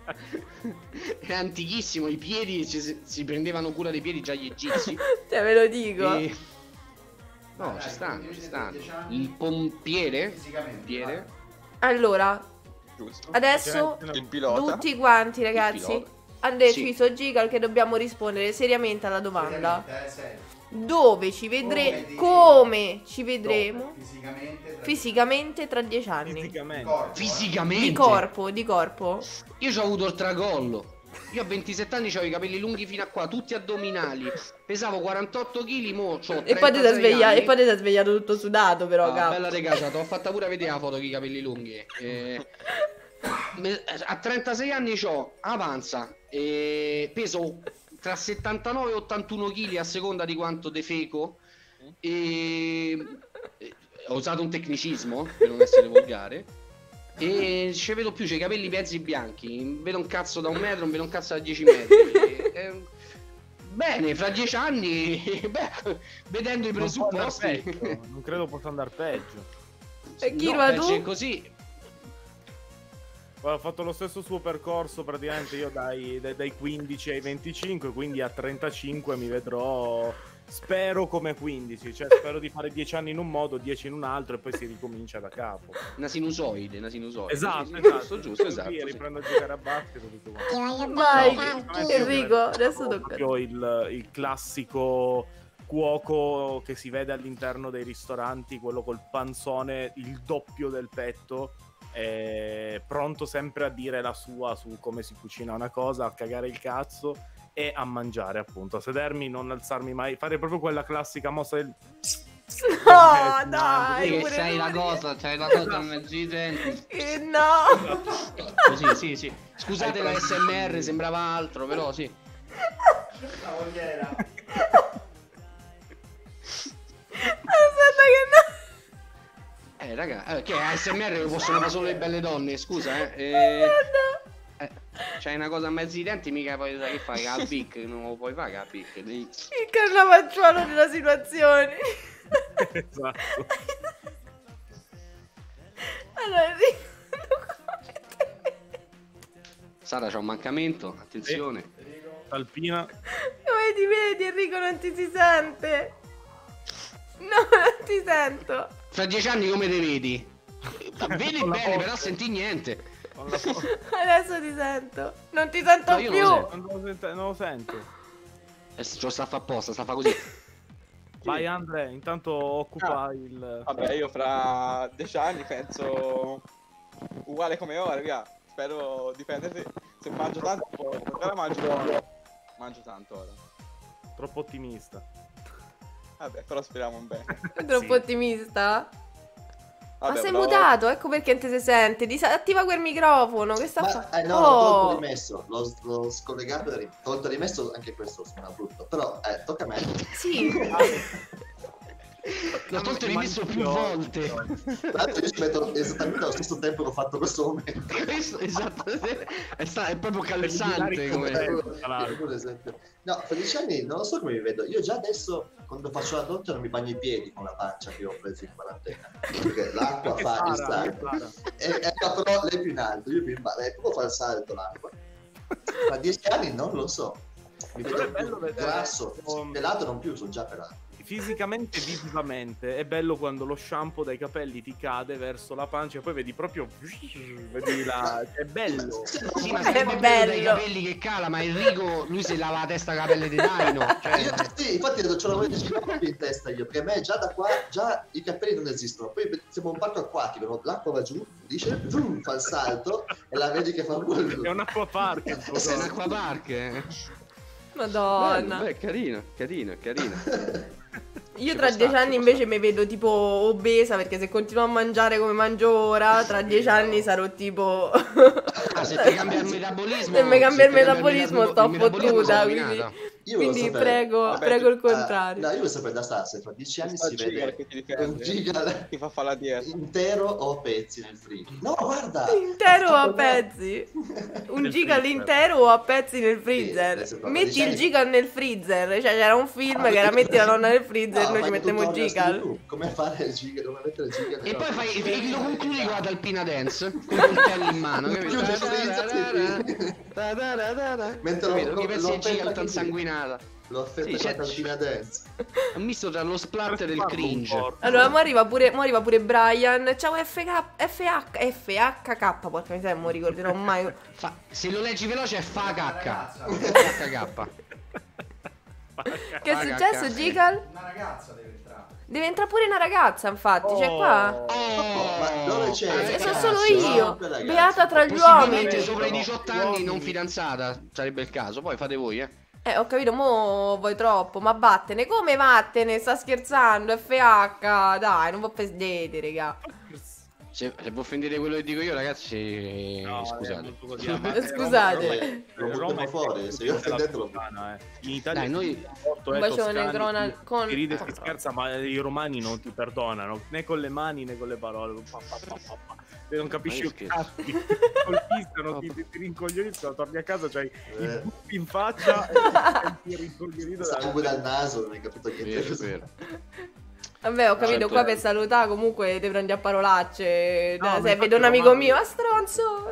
È antichissimo, i piedi si prendevano cura dei piedi già gli egizi. Cioè, ve lo dico. E... No, ci stanno, ci stanno. Il pompiere? Pompiere? Allora, Giusto. adesso Il pilota. tutti quanti, ragazzi, pilota. Andrea, Sì. Ciso, Giga, che dobbiamo rispondere seriamente alla domanda. Dove ci vedremo? Come ci vedremo? Fisicamente tra 10 anni. Fisicamente. Fisicamente? Di corpo. Io ci ho avuto il tracollo. Io a 27 anni avevo i capelli lunghi fino a qua, tutti addominali. Pesavo 48 kg, mo c'ho E poi ti sei 36 svegliato, anni. e poi ti sei svegliato tutto sudato, però, Ah, capo. bella de casa, ti ho fatta pure vedere la foto con i capelli lunghi. A 36 anni c'ho avanza e peso tra 79 e 81 kg a seconda di quanto defeco. Ho usato un tecnicismo per non essere volgare. E ci vedo più, c'è i capelli mezzi bianchi. Non vedo un cazzo da 1 metro, non vedo un cazzo da 10 metri. Bene, fra 10 anni, beh, vedendo i Non può andare presupposti, peggio, non credo possa andare peggio. E chi no, va se è tu? così. Ho fatto lo stesso suo percorso praticamente io dai 15 ai 25, quindi a 35 mi vedrò, spero come 15, cioè spero di fare 10 anni in un modo, 10 in un altro e poi si ricomincia da capo. Una sinusoide. Esatto, Sì, esatto. giusto, esatto. Sì, Sì. riprendo a giocare a basket e tutto quanto. Vai, Veramente Enrico, io adesso tocca. proprio il classico cuoco che si vede all'interno dei ristoranti, quello col panzone il doppio del petto, pronto sempre a dire la sua su come si cucina una cosa, a cagare il cazzo e a mangiare, appunto, a sedermi, non alzarmi mai, fare proprio quella classica mossa del... No, dai, Che pure c'hai la lui. cosa, c'hai la cosa in mezzo ai denti. No. Così, sì. Scusate la SMR, sembrava altro, però sì. Aspetta che no. Raga, che ASMR lo possono fare solo le belle donne, scusa, c'hai una cosa a mezzo ai denti, mica poi sai che fai, che al pic, non lo puoi fare, che al pic. Il carnavacciuolo della situazione. Esatto. Allora, Sara c'ha un mancamento, attenzione. Alpina. come ti vedi, Enrico, non ti si sente. No, non ti sento. Fra 10 anni come te vedi? Vedi Con la bene, voce. però senti niente. Adesso ti sento. Non ti sento No, io più. Non lo sento. Ce lo sta a fa apposta, sta a fa così. Vai Andre, intanto occupa il... Vabbè, io fra 10 anni penso uguale come ora, via. Spero, dipende se mangio tanto, ora mangio tanto ora. Troppo ottimista. Vabbè, però speriamo in bene. Sei troppo Sì. ottimista? Ma Vabbè, sei però- mutato, ecco perché non ti si sente. Disattiva quel microfono. Che sta Ma facendo? no, l'ho tolto e rimesso, l'ho scollegato e tolto e rimesso, anche questo suona brutto, però tocca a me. Sì. L'ho tolto e rimesso più volte. Tra l'altro io ci metto esattamente allo stesso tempo che ho fatto questo momento. Questo, esatto, è proprio Per calzante evitare come... tra l'altro. Per esempio. No, per 10 anni non lo so come mi vedo. Io già adesso, quando faccio la doccia, non mi bagno i piedi con la pancia che ho preso in quarantena. Perché l'acqua fa il salto. Però lei più in alto, io più in basso. Come fa il salto l'acqua? Ma 10 anni non lo so. Mi Però è vedo bello più vedere- grasso. Pelato non più, sono già pelato. Fisicamente e visivamente è bello quando lo shampoo dai capelli ti cade verso la pancia e poi vedi proprio vedi è bello. Sì, ma È sarebbe bello dai bello. capelli che cala, ma Enrico, lui si lava la testa a capelli di Dino. Cioè... Io, sì, infatti c'ho la voglia di sciroppi in testa io, perché a me già da qua, già i capelli non esistono. Poi siamo un parco acquatico, no? L'acqua va giù, dice, fa il salto e la vedi che fa quello. È un acquapark. il tuo Sei un corpo. acquapark, eh. Madonna. Beh, carino. Io Ci tra può 10 stare, anni ci può invece mi vedo tipo obesa perché se continuo a mangiare come mangio ora, tra 10 anni sarò tipo... Ah, se ti cambia il metabolismo... Se mi cambia il se ti metabolismo sto metabolismo fottuta, sei quindi, rovinata. Io volevo quindi sapere- prego, Vabbè, prego il contrario. No, io voglio sapere da Star se fra 10 anni Sta si Giga vede che ti un difende. giga Ti fa fare la dieta. intero o a pezzi nel frigo. No, guarda! Intero o a Ha fatto me. pezzi? Un Nel giga freezer. all'intero o a pezzi nel freezer? adesso fa Metti 10 il anni. giga nel freezer. Cioè c'era un film che era metti la nonna nel freezer e No, noi ci fai mettiamo il tutorial giga. su YouTube, come fare il giga, come mettere il giga E poi fai, lo concludi con la Alpina Dance, con il coltello in mano, capito? Chiude il freezer, Mentre Capito? lo- Che pensi lo di giga appella tutta insanguinata. Lo affetta Sì, con c'è- la cantina dance. Un misto tra lo splatter e il cringe. Allora, mo arriva pure Brian. Ciao FHK, porca miseria, non mi ricorderò mai. Se lo leggi veloce è fa cacca. Ragazza. FHK. Che è successo, Gigal? Una ragazza deve entrare. Deve entrare pure una ragazza, infatti, c'è qua. Oh, ma dove c'è? Sono Cazzo, solo no, io, ragazzi. beata tra gli Possibilmente uomini. sopra i 18 anni non fidanzata, sarebbe il caso, poi fate voi, Ho capito, mo vuoi troppo, ma vattene, come vattene? Sta scherzando, FH, dai, non può perdere, raga. Se può offendere quello che dico io, ragazzi, scusate. Scusate. Lo buttiamo fuori, se io offendete lo In Italia Dai, noi- Un bacione con... si ride e si scherza, ma i romani non ti perdonano né con le mani né con le parole. Se non capisci Ma un io cazzo, ti colpiscono, ti rincoglioniscono, torni a casa, c'hai i buffi in faccia e ti rincoglionito sangue dal naso, non hai capito niente. Vero, vero. Vabbè, ho capito, Certo. qua per salutare comunque ti prendi a parolacce. No, ma Se infatti vedo un amico romano- mio, stronzo.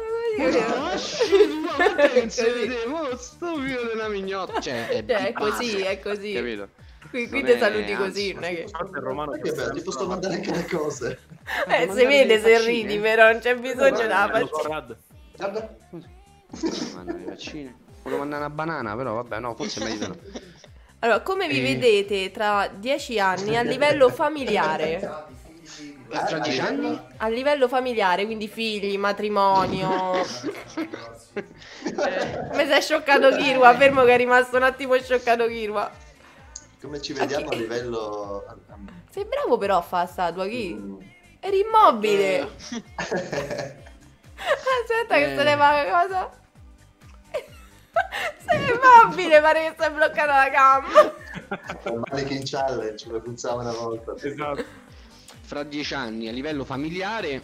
Stupido della mignotta. Cioè, È così, base, è così. capito? Qui Non ti è- saluti anzi, così, non è che... Il romano Perché bello, ti posso mandare anche le cose. Si vede se ridi, però non c'è bisogno della faccia. Conrad. Guarda. Mandano le vaccine. Volevo mandare una banana, però vabbè, no, forse è meglio no. Allora, come vi vedete tra 10 anni a livello familiare? Tra 10 anni? A livello familiare, quindi figli, matrimonio. Mi sei scioccato Kirwa, fermo che è rimasto un attimo scioccato Kirwa. Come ci vediamo a livello... Sei bravo però a fare la statua, chi? Eri immobile. Aspetta che se ne va la cosa. Sei immobile, pare che stai bloccata la gamba. Mannequin challenge, come funzionava una volta. Esatto. Fra 10 anni a livello familiare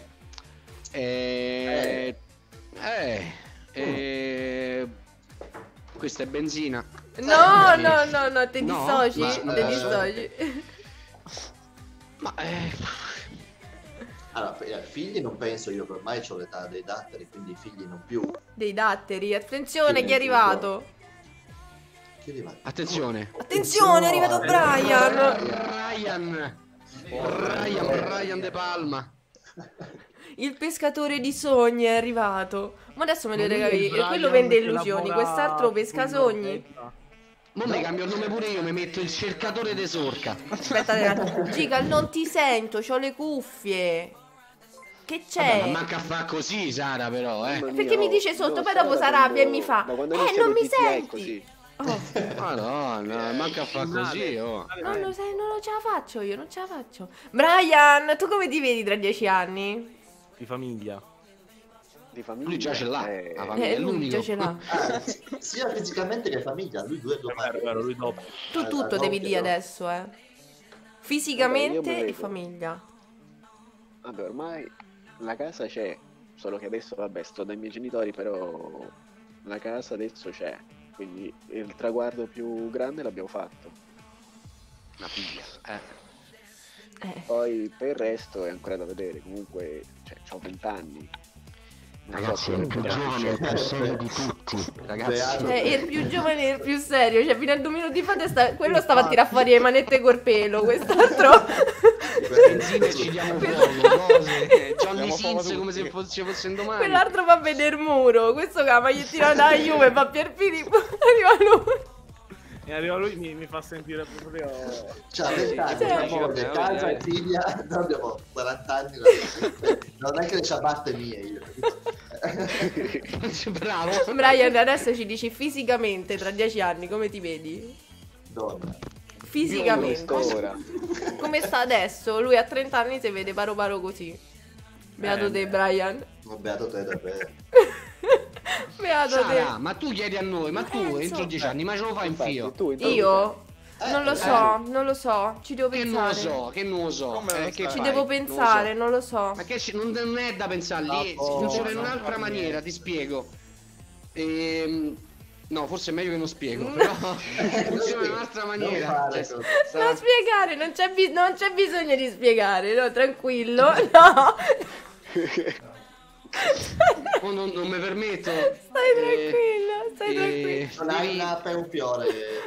questa è benzina. No, te No? dissoci, Ma- te dissoci. Ma Allora, figli non penso io, che ormai ho l'età dei datteri, quindi figli non più. Dei datteri, attenzione, Sì, chi è arrivato? Chi è arrivato? attenzione. Attenzione, è arrivato Ryan De Palma. Il pescatore di sogni è arrivato. Ma adesso me lo Ma lui è capire. Brian Quello vende che illusioni, lavora quest'altro pesca sul sogni. Nordesta. Mo mi cambio il nome pure io, mi metto il cercatore de sorca. Aspetta un attimo. Giga, non ti sento, c'ho le cuffie. Che Vabbè, c'è? ma manca a fa così, Sara, però, Perché mi dice sotto, poi dopo si arrabbia e mi fa, non mi senti. Oh, Madonna, manca a far così, oh. non lo sai, non ce la faccio io, non ce la faccio. Brian, tu come ti vedi tra 10 anni? Di famiglia. Di famiglia. Lui già ce l'ha, la famiglia è Lui l'unico. già ce l'ha. Sia fisicamente che famiglia, lui due Vero, lui dopo. Tu tutto devi dire adesso, Fisicamente Vabbè, io me e vedo. famiglia. Vabbè, ormai la casa c'è, solo che adesso, vabbè, sto dai miei genitori, però la casa adesso c'è, quindi il traguardo più grande l'abbiamo fatto. Una figlia, Poi per il resto è ancora da vedere, comunque, cioè, ho 20 anni. Non Ragazzi, so è il quello più che giovane e il più serio di tutti. Ragazzi, Cioè, il più giovane e il più serio. Cioè, fino a 2 minuti fa quello stava a tirare fuori le manette col pelo. Quest'altro. benzina ci diamo fuoco, cose. Johnny Diamo fuoco Sins come se tutti. ci fosse un domani. Quell'altro va a vedere il muro. Questo con la magliettina da Juve va a Pierfilippo. Arriva lui. E arriva lui mi fa sentire proprio. Cioè, 20 anni, Cioè- moglie, casa e figlia, noi abbiamo 40 anni, non è che le ciabatte mie io, capito? Bravo. Brian, adesso ci dici fisicamente tra 10 anni come ti vedi? Donna. Fisicamente. quest'ora. Come sta adesso? Lui a 30 anni si vede paro paro così. Beato te, Brian. Non beato te davvero. Beato Sara, te. ma tu chiedi a noi, ma tu Penso. entro 10 anni, ma ce lo fai in Infatti, fio? tu intanto- Io? Non lo so, non lo so. Ci devo Che non lo pensare. so, che non lo so. Come non Che sai? Ci fai? devo Non lo so. pensare, non lo so. Ma che non è da pensare lì, Oh, funziona in no, un'altra no, maniera, niente. ti spiego. No, forse è meglio che non spiego, però funziona in un'altra maniera. fare Cioè, così. Non spiegare, non c'è bisogno di spiegare, no, tranquillo, no. non mi permetto. Stai tranquillo, stai tranquillo. Non hai un'app e un fiore.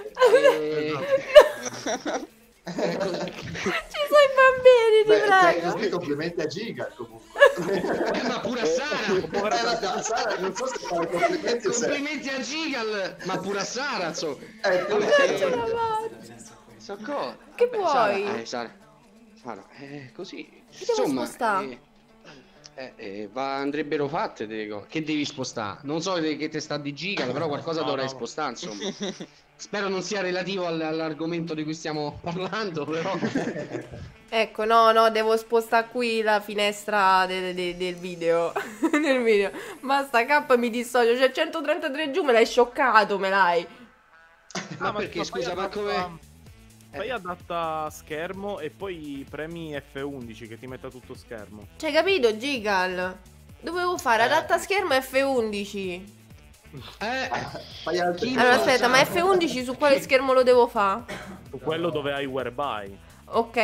Ci sono i bambini, ti Beh, prego. così complimenti a Giga comunque. Ma pure a Sara. Sara, non so se fare complimenti o se... Complimenti a Gigal, ma pure a Sara, insomma. tu Non ce la faccio. Soccorso. Che vuoi? Sara, così. Che devo spostare? Andrebbero fatte, te dico. Che devi spostare? Non so che te sta di Gigal, però qualcosa No, dovrai no. spostare, insomma. Spero non sia relativo all'argomento di cui stiamo parlando, però. Ecco, no, devo spostare qui la finestra del video. Del video. Basta, K mi dissocio. C'è 133 giù, me l'hai scioccato, me l'hai. Ma perché, scusa, ma come... Fai adatta schermo e poi premi F11 che ti metta tutto schermo. Cioè, capito, Gigal? Dovevo fare adatta schermo F11. Fai altri. Chi- Allora, aspetta, ma F11 su quale schermo lo devo fare? Su quello dove hai whereby. Ok.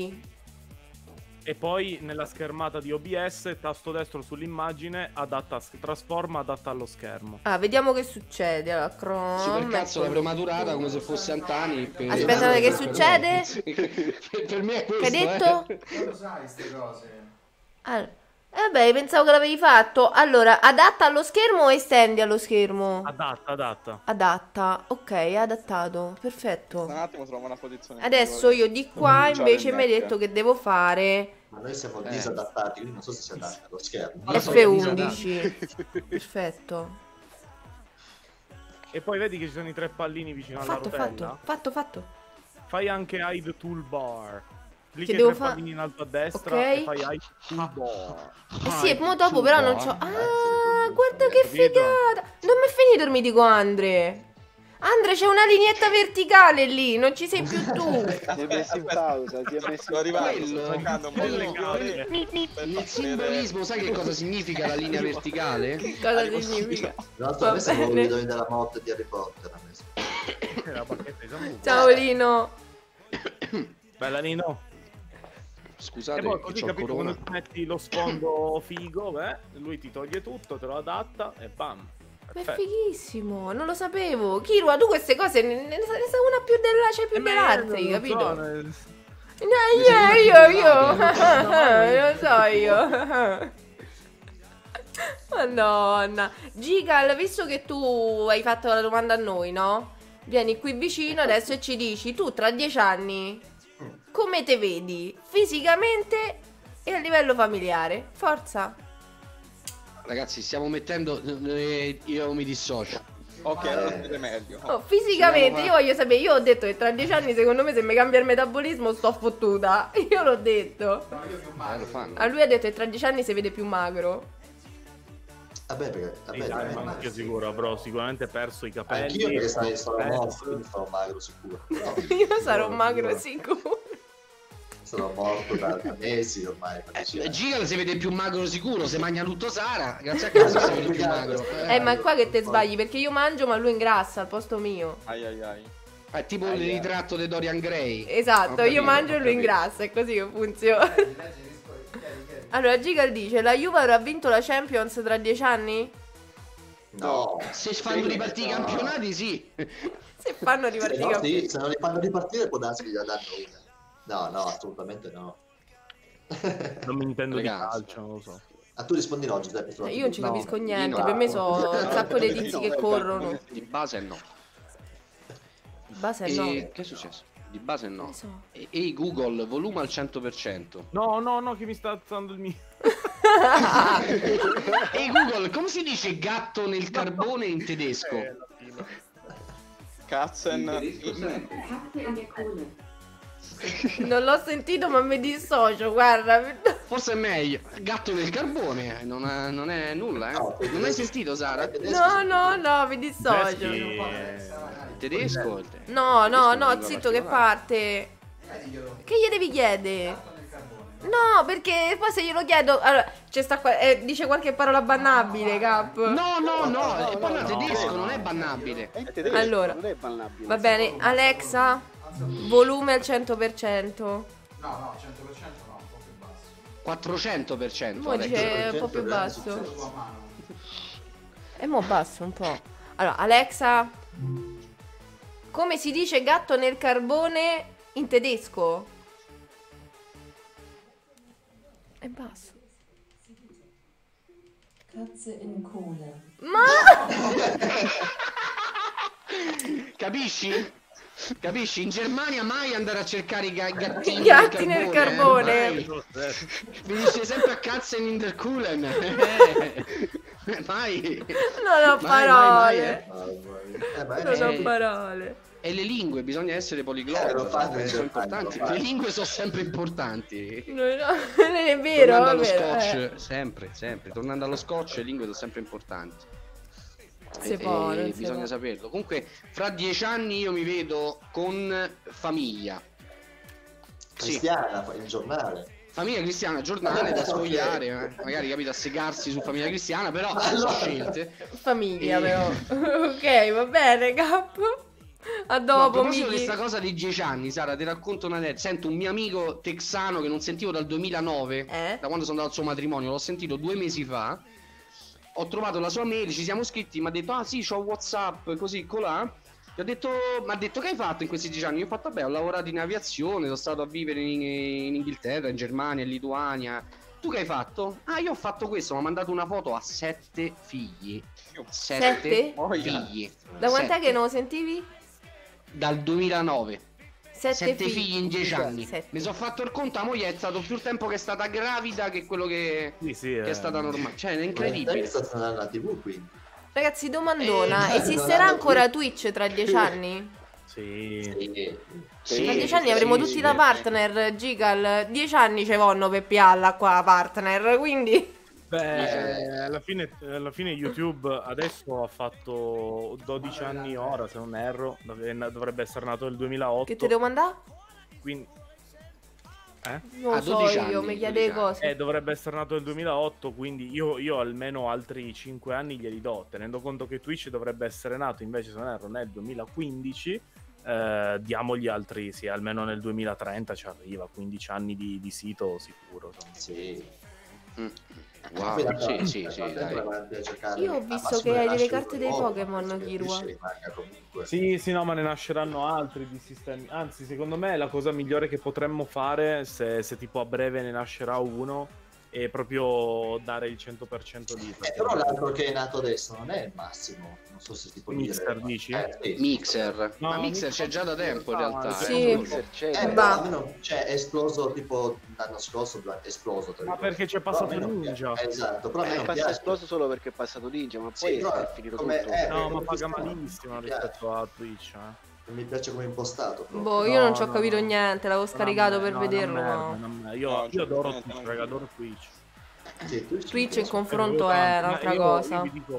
E poi nella schermata di OBS, tasto destro sull'immagine, trasforma adatta allo schermo. Ah, vediamo che succede. Allora, Chrome. Super cazzo l'avrei eccolo. maturata come se fosse Antani. Aspetta, che succede? Per me è questo. Che hai detto? Non lo sai ste cose. Allora, vabbè, pensavo che l'avevi fatto. Allora, adatta allo schermo o estendi allo schermo? Adatta. Adatta. Ok, adattato. Perfetto. Un attimo trovo una posizione. Adesso io di qua Cominciare invece il mi hai Mac. detto che devo fare Ma noi siamo disadattati, quindi non so se si adatta allo schermo. Non lo so, F11. Perfetto. E poi vedi che ci sono i 3 pallini vicino alla Fatto, rotella. fatto. Fai anche hide toolbar. Clicca Che i devo 3 pallini in alto a destra Ok. e fai hide toolbar. Eh sì, e mo dopo però non c'ho. Ah, guarda che Capito? figata. Non mi è finito il mitico Andre. Andre, c'è una lineetta verticale lì, non ci sei più tu. Si è messo in pausa, si è messo Sto in arrivando, Quello- sto cercando un po' di quello- legali. Il simbolismo, sai che cosa significa la linea verticale? Cosa significa? Tra l'altro a me Va siamo bene. i bidoni della morte di Harry Potter. A me. La bacchetta di Sambuco. Ciao Lino. Bella Nino. Scusate, E poi che così c'ho capito corona. quando ti metti lo sfondo figo, lui ti toglie tutto, te lo adatta e bam. Ma è Perfetto. fighissimo, non lo sapevo. Kirua, tu queste cose ne sai una più della, c'è più dell'altra, Non capito? so, No, io, lo so io. Madonna. Gigal, visto che tu hai fatto la domanda a noi, no? Vieni qui vicino adesso e ci dici, tu tra 10 anni, come te vedi? Fisicamente e a livello familiare? Forza. Ragazzi, stiamo mettendo. Io mi dissocio. Ok, allora siete meglio. Oh, fisicamente, io voglio sapere, io ho detto che tra 10 anni secondo me se mi cambia il metabolismo sto fottuta. Io l'ho detto. No, io più Lo male. fanno. A lui ha detto che tra 10 anni si vede più magro. Vabbè, perché Sì, dai, ma anche sicuro, avrò sicuramente perso i capelli. anch'io perché sarò stress. morto, quindi sarò magro sicuro. No, Io sarò no, magro no. sicuro. Sarò morto da mesi ormai. Gigal si vede più magro sicuro, se mangia tutto Sara, grazie a caso si vede più magro. Ma è qua che te sbagli, perché io mangio ma lui ingrassa al posto mio. Ai ai ai. È tipo il ritratto di Dorian Gray. Esatto, Ho capito, io mangio e ho lui capito. ingrassa, è così che funziona. Allora, Gigal dice, la Juve avrà vinto la Champions tra 10 anni? No. Se fanno ripartire i campionati, sì. Se fanno Se ripartire no, i campioni. sì, se non li fanno ripartire può darsi che gli danno una. No, assolutamente no. Non mi intendo di Ragazzi. calcio, non lo so. Ah, tu rispondi no, Giuseppe. sulla Io non ci TV. capisco niente, no. per me sono un sacco di tizi che corrono. Di base no. Di base E no. che è successo? Di base no. Ne so. Ehi Google, volume al 100%. No, che mi sta alzando il mio. Ehi Google, come si dice gatto nel carbone in tedesco? Katzen. Non l'ho sentito ma mi dissocio, guarda. Forse è meglio. Gatto nel carbone, non è nulla, No, eh. Non hai sentito Sara? No, mi dissocio. Il tedesco? No, Tedesco zitto che parte. Diglielo. Che gli devi chiedere? Nel carbone. No, perché poi se glielo chiedo, allora, c'è sta qua, dice qualche parola bannabile, Cap. No, e poi il tedesco non è bannabile. È tedesco, Allora, non è bannabile. Va bene, Alexa, volume al 100%. No, 100% no, un po' più basso. 400%. Mo dice un po' più basso. La tua mano. E mo basso un po'. Allora, Alexa, come si dice gatto nel carbone in tedesco? È basso. Katze in Kohle. Capisci? Capisci? In Germania mai andare a cercare i gattini I gatti nel carbone. Mai. Finisce sempre a Katzen in der Kuhlen. Mai. Non ho parole. Ma Non ho Eh. parole. E le lingue, bisogna essere poliglotti. lo fanno in sono Germania, importanti. lo fanno. Le lingue sono sempre importanti. Non è vero, Tornando allo vabbè, scotch, sempre. Tornando allo scotch, le lingue sono sempre importanti. Si può, non si Bisogna può. saperlo. Comunque, fra 10 anni io mi vedo con famiglia. Sì, Cristiana, il giornale. famiglia cristiana, giornale da sfogliare, magari capito a segarsi su famiglia cristiana, però sono scelte. Famiglia, E- però. Ok, va bene, Cap. A No, a dopo, proposito di Miki. questa cosa di 10 anni, Sara, ti racconto una aneddoto. Sento un mio amico texano che non sentivo dal 2009, da quando sono andato al suo matrimonio, l'ho sentito 2 mesi fa. Ho trovato la sua mail, ci siamo scritti, mi ha detto, ah sì, c'ho WhatsApp, così, colà. Gli ho detto, mi ha detto, che hai fatto in questi 10 anni? Io ho fatto, vabbè, ho lavorato in aviazione, sono stato a vivere in Inghilterra, in Germania, in Lituania. Tu che hai fatto? Ah, io ho fatto questo, mi ha mandato una foto a 7 figli. 7 Boia. figli. Da quant'è 7. che non lo sentivi? Dal 2009. 7 figli in 10 anni. Sette. Mi sono fatto il conto, la moglie è stato più tempo che è stata gravida che quello che Sì, è stata normale. Cioè, è incredibile. Sta andando alla TV, quindi. Ragazzi, domandona, Eh, esisterà no, ancora Twitch tra 10 anni? Sì. Sì, Tra 10 anni avremo tutti da partner, Gigal. 10 anni ci vanno per pialla qua, partner, quindi... Beh, alla fine YouTube adesso ha fatto 12 anni ora, se non erro, dovrebbe essere nato nel 2008. Che te devo mandare? Quindi Non A lo so 12 io, anni, mi chiede 12 cose. dovrebbe essere nato nel 2008, quindi io almeno altri 5 anni glieli do, tenendo conto che Twitch dovrebbe essere nato invece, se non erro, nel 2015. Diamogli altri, sì, almeno nel 2030 ci arriva, 15 anni di sito sicuro, insomma. Sì. Wow, sì, dai. Io ho visto che hai delle carte dei Pokémon, Kirua. Sì, no, ma ne nasceranno altri di sistemi. Anzi, secondo me la cosa migliore che potremmo fare, se tipo a breve ne nascerà uno, e proprio dare il 100% di... Però l'altro che è nato adesso non è il massimo, non so se si può Mixer, dire. dici? Sì. Mixer. No, Ma Mixer c'è già da tempo in realtà. Sì. Mixer c'è. Bah. Almeno, cioè, è esploso tipo l'anno scorso, è esploso. Ma perché c'è passato Però a me non Ninja. piace. Esatto, però a me non È piace. esploso solo perché è passato Ninja, ma Sì, poi però è finito come- tutto. No, ma come paga impostato. malissimo Mi piace. rispetto a Twitch. Non mi piace come impostato. proprio. Boh, io non ci ho No, capito no. niente, l'avevo scaricato per vederlo, ma... Io No, adoro niente, Twitch, no. raga, adoro Twitch. Sì, Twitch in sì. confronto è un'altra cosa. Io vi dico,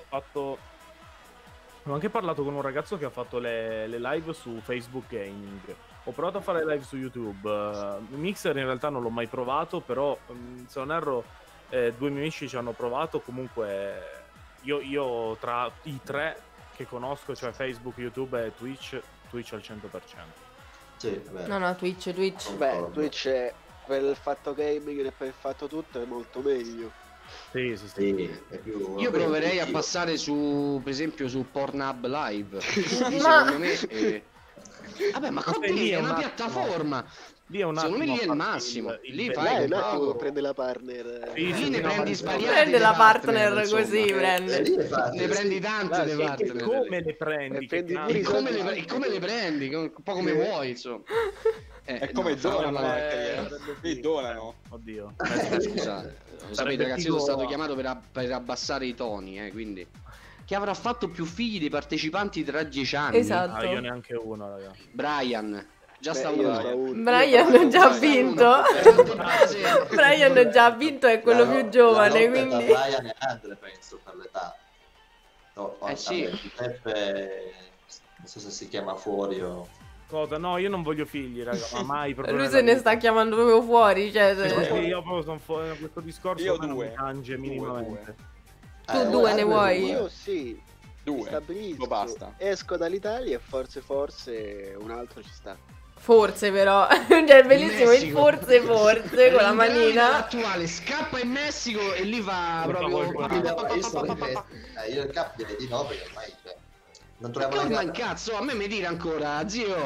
ho anche parlato con un ragazzo che ha fatto le live su Facebook Gaming. Ho provato a fare live su YouTube. Mixer in realtà non l'ho mai provato, però se non erro 2 miei amici ci hanno provato. Comunque io tra i 3 che conosco, cioè Facebook, YouTube e Twitch al 100%. Sì, è vero. No, Twitch. Beh, Twitch è, per il fatto gaming e per il fatto tutto è molto meglio. Sì. Sì, è più... Io proverei a più- passare su, per esempio, su Pornhub Live. Lì, Ma- secondo me... Vabbè, ma Vabbè, così lì è è un una attimo. piattaforma. Lì è un Secondo me attimo lì è a il farsi massimo. Lì il fai Dai, il un attimo bravo. prende la partner. Sì, Lì ne no, prendi ma- svariati. Prende dei la partner insomma. così, prende. lì è facile, Ne prendi sì. tante dei Sì, partner. Come le prendi? E che prendi cazzo? pure i Come le prendi? Un po' come vuoi, insomma. È come donano anche lì. Donano. Oddio. Scusate, lo sapete ragazzi, io sono stato chiamato per abbassare i toni, quindi chi avrà fatto più figli dei partecipanti tra 10 anni? Esatto. Io neanche uno, raga. Brian, già sta Io uno. sto uno. Brian Io già ha sto vinto. Brian già ha vinto, è quello La più lotta giovane, è tra quindi... Brian e Andre, penso, per l'età. No, Sì. Peppe, non so se si chiama fuori o... Cosa? No, io non voglio figli, raga, ma mai proprio Lui nella se ne vita. sta chiamando proprio fuori, cioè... Perché io proprio sono fuori, questo discorso Io a me non due. mi tange minimamente. Tu due ne vuoi? Io sì. Due. Stabilisco, Basta. esco dall'Italia e forse un altro ci sta. Forse però, cioè è bellissimo il Messico. forse con la manina. attuale scappa in Messico e lì va Io Io il cap direi di no, perché ormai non troviamo Come la in cazzo, a me mi dire ancora, zio.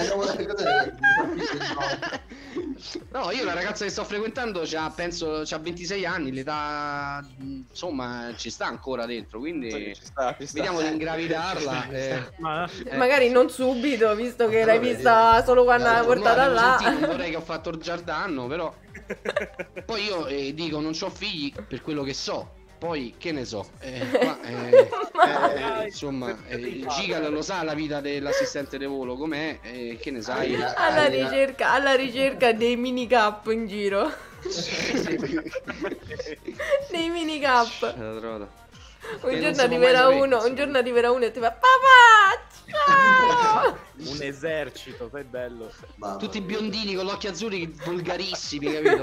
No, io la ragazza che sto frequentando penso c'ha 26 anni, l'età insomma ci sta ancora dentro, quindi Ci sta. vediamo di ingravidarla. Ma Magari non subito, visto che l'hai vista solo quando l'hai portata là. Non vorrei che ho fatto il giardano, però poi io dico non ho figli per quello che so. Poi che ne so, insomma, Gigal lo sa la vita dell'assistente di volo com'è, che ne sai? Alla ricerca dei mini cap in giro. Dei mini cap. Un giorno arriverà uno e ti fa papà, ciao. un esercito, sai bello. Tutti biondini con gli occhi azzurri volgarissimi, capito?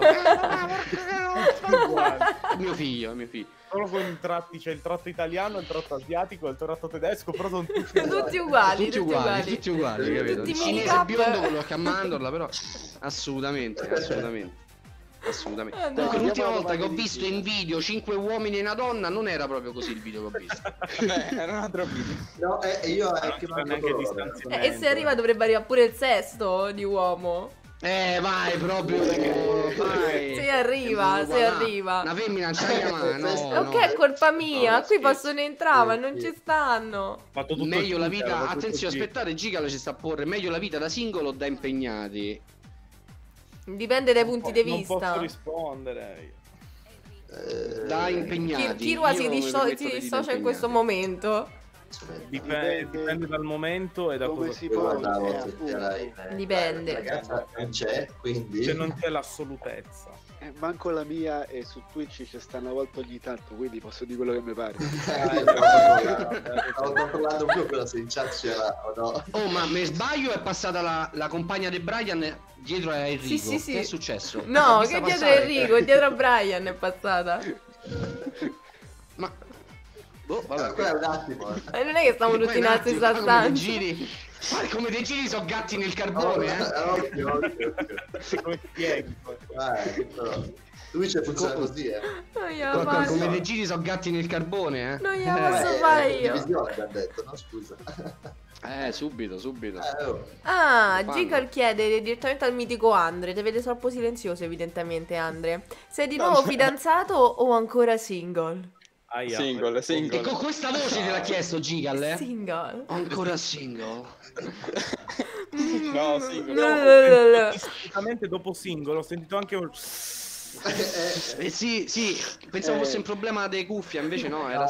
Mio figlio. Solo con i tratti, c'è il tratto italiano, il tratto asiatico e il tratto tedesco, però sono tutti Tutti uguali, Tutti uguali, capito? Tutti Il mini cinese cap. biondo con l'occhio a mandorla, però assolutamente. no. L'ultima volta che ho visto in video 5 uomini e una donna non era proprio così il video che ho visto. Era un altro video. No, io anche non neanche distanziamento. E se arriva dovrebbe arrivare pure il sesto di uomo. Vai proprio vai. Se arriva. Una femmina non c'hai mano. Ok, è colpa mia, No, qui scherzo. possono entrare, ma non ci stanno. Fatto tutto Meglio la Twitter, vita, fatto tutto attenzione, Twitter. aspettate, Gigal ci sta a porre meglio la vita da singolo o da impegnati. Dipende dai punti di Non posso vista. rispondere. Da impegnati. Kirua Io si mi permetto si di dissocia in questo impegnati. momento. Dipende dal momento e da Come cosa si Io può guardavo se appunto. c'era Dipende. la ragazza non c'è, quindi... Cioè non c'è l'assolutezza. Manco la mia e su Twitch ci sta una volta ogni tanto, quindi posso dire quello che mi pare. Stavo controllando più quello se in chat c'era o no. Oh, ma me sbaglio, è passata la compagna di Brian dietro a Enrico. Sì. Che è successo? No, L'ha che vista dietro passare? Enrico, dietro a Brian è passata. Ma vabbè. Quella è un attimo. Non è che stiamo tutti nella stessa Come stanza. dei giri. Come dei giri sono gatti nel carbone, Occhio. Come spieghi? Lui ci funziona così, Non gliela faccio. Come dei giri sono gatti nel carbone, Non gliela posso fare io. Divisione abbiamo detto, no? Scusa. Subito. Ah, Fanno. Gigal chiede direttamente al mitico Andre. Ti vede troppo silenzioso, evidentemente, Andre. Sei di nuovo fidanzato o ancora single? Aia. Single. E con questa voce te l'ha chiesto Gigal, Single. Ancora single? No, single. No. Assolutamente dopo singolo ho sentito anche un... Sì, pensavo fosse un problema dei cuffia, invece no, era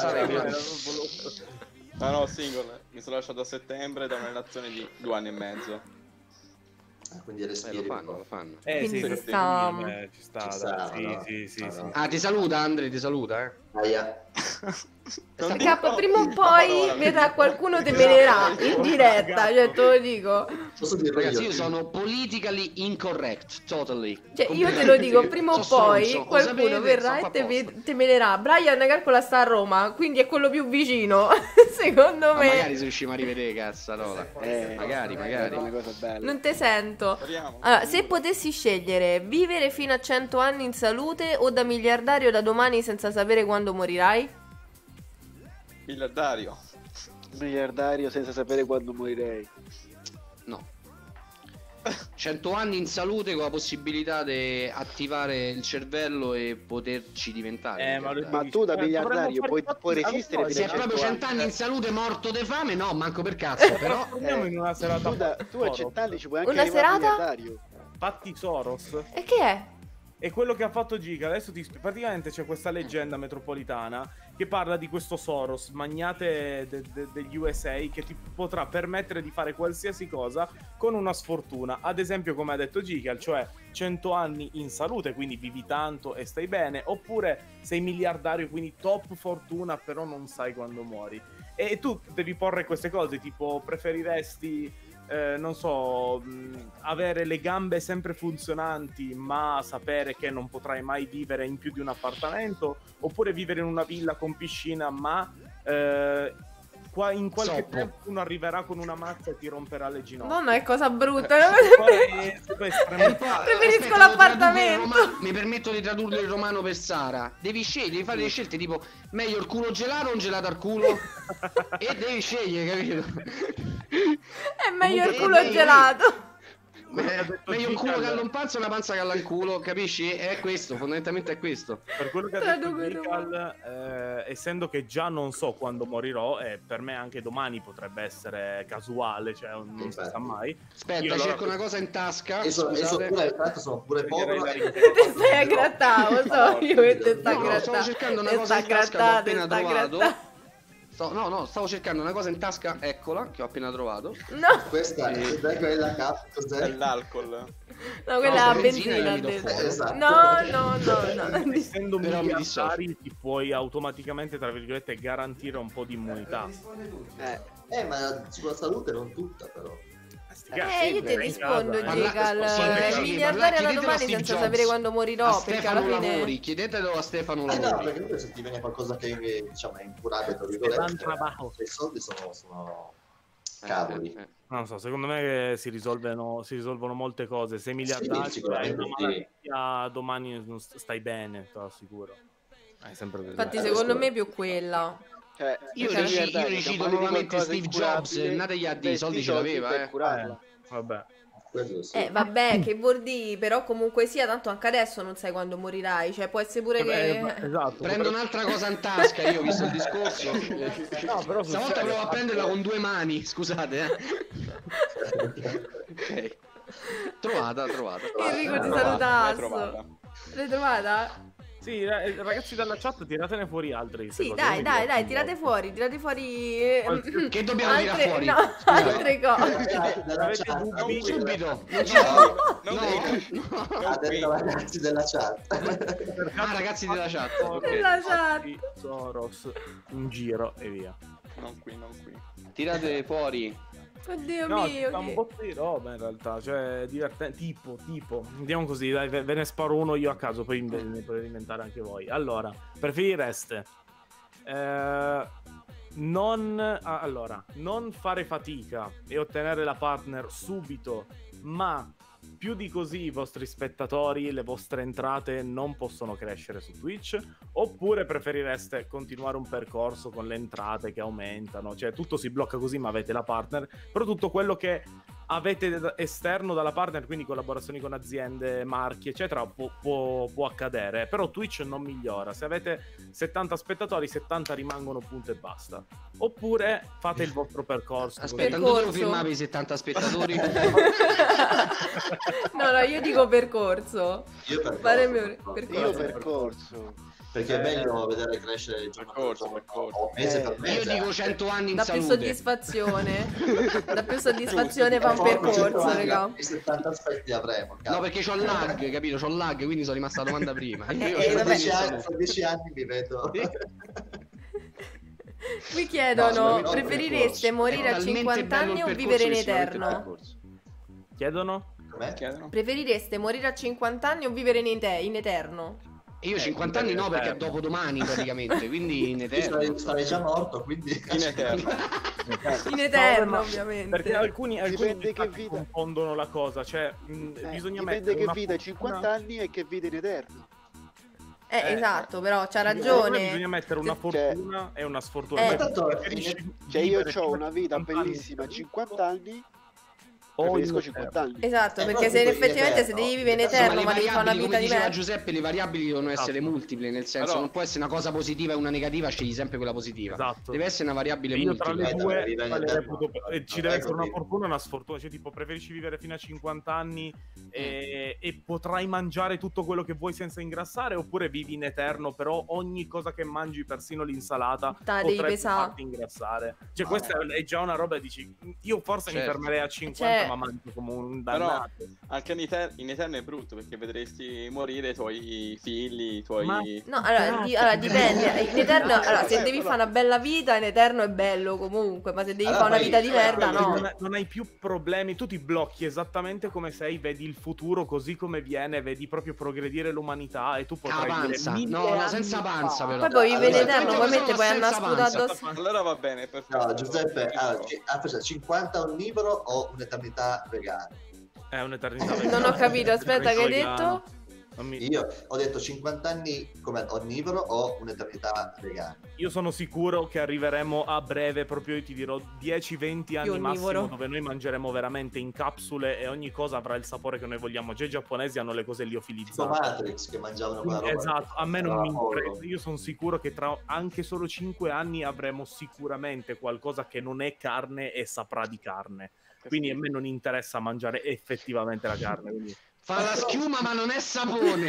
No, single. Mi sono lasciato a settembre da una relazione di 2 anni e mezzo. Quindi respiri. lo fanno. Quindi sì, ci sì, sta. ci sta, Ci dai. sta, no? Sì. Ah, ti saluta Andre, ti saluta, Aia. Perché prima o poi verrà qualcuno te menerà in diretta, cioè te lo dico. Posso dirlo Ragazzi, io io? sono politically incorrect, totally. Cioè io te lo dico, prima o Sono poi stronzo, qualcuno lo sapete, verrà sto e a posto. te menerà. Brian calcola sta a Roma, quindi è quello più vicino, secondo Ma me. magari se riusciamo a rivedere, cazzarola. Magari. È una cosa bella. Non te sento. Speriamo. Allora, se potessi scegliere vivere fino a 100 anni in salute o da miliardario da domani senza sapere quando morirai? Miliardario. Miliardario senza sapere quando morirei. No. 100 anni in salute con la possibilità di attivare il cervello e poterci diventare. Ma tu da miliardario puoi resistere Se fino è a proprio 100 100 anni in salute morto di fame, no, manco per cazzo, però Torniamo in una serata. tu a 100 anni ci puoi anche Una arrivare serata? miliardario. Fatti Soros. E che è? E quello che ha fatto Giga, adesso ti spiego. Praticamente c'è questa leggenda metropolitana che parla di questo Soros, magnate degli USA, che ti potrà permettere di fare qualsiasi cosa con una sfortuna. Ad esempio, come ha detto Giga, cioè 100 anni in salute, quindi vivi tanto e stai bene, oppure sei miliardario, quindi top fortuna, però non sai quando muori. E tu devi porre queste cose, tipo preferiresti... non so, avere le gambe sempre funzionanti ma sapere che non potrai mai vivere in più di un appartamento, oppure vivere in una villa con piscina ma in qualche tempo uno arriverà con una mazza e ti romperà le ginocchia. No, è cosa brutta. Preferisco l'appartamento. Mi permetto di tradurlo in romano per Sara. Devi fare delle scelte tipo meglio il culo gelato o un gelato al culo? E devi scegliere, capito? È meglio il culo gelato. Meglio un culo che alla un panza o una panza che alla un culo, capisci? È questo, fondamentalmente è questo. Per quello che ha detto Gigal, essendo che già non so quando morirò, e per me anche domani potrebbe essere casuale, cioè non si sa mai. Aspetta, cerco una cosa in tasca. Sono pure povero. Te stai a grattare, so io che te sta a grattare. Stavo cercando una cosa in tasca che ho appena trovato. Stavo cercando una cosa in tasca, eccola, che ho appena trovato. No, Questa è quella cap, È cos'è? l'alcol. no, quella è la benzina benzina. io mi do fuoco. Esatto. No. Essendo Però mi miliardari ti puoi automaticamente, tra virgolette, garantire un po' di immunità. Ma sulla salute non tutta, però. Io ti rispondo, Gigal. Parlate- Miliardario da chiedetelo a domani Steve senza Jobs, sapere quando morirò, a perché alla Stefano fine... Lavori, chiedetelo a Stefano No, Lavori. perché comunque se ti viene qualcosa che diciamo è incurabile, tra virgolette, i soldi sono cavoli. Non so, secondo me si risolvono molte cose. Sei miliardari, Sì, hai sicuramente una malattia, domani non stai bene, te lo assicuro. È sempre così. Infatti secondo me è più quella. Io recito nuovamente Steve Jobs, andategli a dire, i soldi ce l'aveva, Vabbè. Vabbè, che vuol dire, però comunque sia, tanto anche adesso non sai quando morirai, cioè può essere pure che... Esatto. Prendo un'altra cosa in tasca, io ho visto il discorso. No, però Stavolta provo a prenderla con 2 mani, scusate. Ok. Trovata. Enrico ti salutasso. L'hai trovata? Sì, ragazzi dalla chat tiratene fuori altri. Sì, dai, tirate fuori. Che dobbiamo tirare fuori? No, altre cose. Avete dubbi? Subito. Ha detto ragazzi della chat. Ragazzi della chat. Della chat. Soros, un giro e via. Non qui. Tirate fuori. Oddio No, mio. fa un po' di roba in realtà, cioè divertente, tipo, andiamo così, dai, ve ne sparo uno io a caso, poi ne potete inventare anche voi. Allora, preferireste non fare fatica e ottenere la partner subito, ma più di così i vostri spettatori, le vostre entrate non possono crescere su Twitch, oppure preferireste continuare un percorso con le entrate che aumentano, cioè tutto si blocca così ma avete la partner, però tutto quello che avete esterno dalla partner, quindi collaborazioni con aziende, marchi eccetera, può accadere, però Twitch non migliora. Se avete 70 spettatori, 70 rimangono, punto e basta. Oppure fate il vostro percorso. Aspetta, non devo firmare i 70 spettatori? No, io dico percorso. Io percorso. Perché è meglio vedere crescere il percorso. mese per mese. Io dico 100 anni in Da più salute. soddisfazione. Da più soddisfazione fa un percorso, raga. I 70 aspetti avremo. No, perché c'ho lag, capito? C'ho lag, quindi sono rimasta la domanda prima. Io Fra 10 anni mi vedo. Mi chiedono, No, preferireste morire a 50 anni o vivere in eterno? Chiedono? Preferireste morire a 50 anni o vivere in eterno? Io 50 anni no, perché è dopodomani praticamente, quindi in eterno. Sarei già morto, quindi in eterno. In eterno, No, ovviamente. Perché alcuni Dipende che vita. confondono la cosa, cioè bisogna Dipende mettere che una vita, fortuna- 50 anni e che vita in eterno. Esatto, però c'ha Bisogna ragione. mettere una fortuna e una sfortuna. Eh. Beh, Tanto- preferisci Cioè io vivere ho fino a una vita 50 anni bellissima, 50 anni, o preferisco in 50 anni. Esatto, perché proprio se in effettivamente se eterno. devi vivere in Insomma, eterno, le ma devi fare una variabili, vita come diceva diversa. Giuseppe, le variabili devono essere Esatto. multiple, nel senso Però- non può essere una cosa positiva e una negativa, scegli sempre quella positiva. Esatto. Deve essere una variabile Io tra multipla. le due vive in le eterno. reputo- ci deve Vabbè, essere una così. fortuna e una sfortuna, cioè tipo preferisci vivere fino a 50 anni e potrai mangiare tutto quello che vuoi senza ingrassare, oppure vivi in eterno però ogni cosa che mangi, persino l'insalata, Te la devi potrebbe pesare. farti ingrassare. Cioè questa è già una roba, dici io forse mi Certo. fermerei a 50 Cioè- ma mangio come un Però dannato. anche in eterno è brutto, perché vedresti morire i tuoi figli, i tuoi... Ma- No, allora dipende. In eterno, allora, se devi fare una bella vita, in eterno è bello comunque. Ma se devi Allora, fare una poi- vita di merda, Non, no. non hai più problemi, tu ti blocchi esattamente come sei, vedi il futuro così come viene, vedi proprio progredire l'umanità e tu Ah, potrai dire panza. 1000 No, anni senza panza fa. però. Poi puoi vivere in Allora, eterno, poi facciamo mette poi senza una sputa panza. addosso. Allora va bene, perfetto. No, Giuseppe, allora, 50 onnivoro o un'eternità vegana? È un'eternità. Non ho capito, aspetta, che hai Vegano. detto? Io ho detto 50 anni come onnivoro o un'eternità vegana. Io sono sicuro che arriveremo a breve, proprio io ti dirò 10-20 anni onnivoro. massimo, dove noi mangeremo veramente in capsule e ogni cosa avrà il sapore che noi vogliamo. Già i giapponesi hanno le cose Tipo liofilizzate. Matrix che mangiavano quella roba. Esatto, a me non mi Pollo. interessa. Io sono sicuro che tra anche solo 5 anni avremo sicuramente qualcosa che non è carne e saprà di carne. Quindi a me non interessa mangiare effettivamente la carne. Quindi... Fa la schiuma ma non è sapone.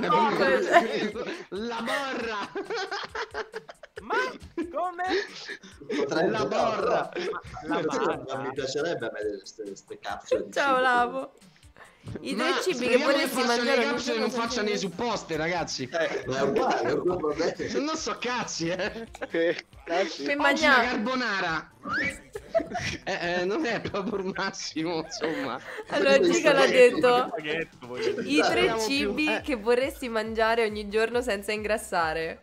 La borra. Ma come? Potrebbe, La borra. La Ma barra. mi piacerebbe a me queste capsule. di Ciao, cibo. Lavo. I tre Ma cibi che speriamo vorresti facciano mangiare le ogni capsule giorno non facciano senza- le supposte, ragazzi. Ma è uguale, è un problema. Non so cazzi, Che cazzo. Per Oggi la mangiare. carbonara. Non è proprio il massimo, insomma. Allora, Giga l'ha detto. Spaghetto, voglio dire. I tre Speriamo più, cibi che vorresti mangiare ogni giorno senza ingrassare.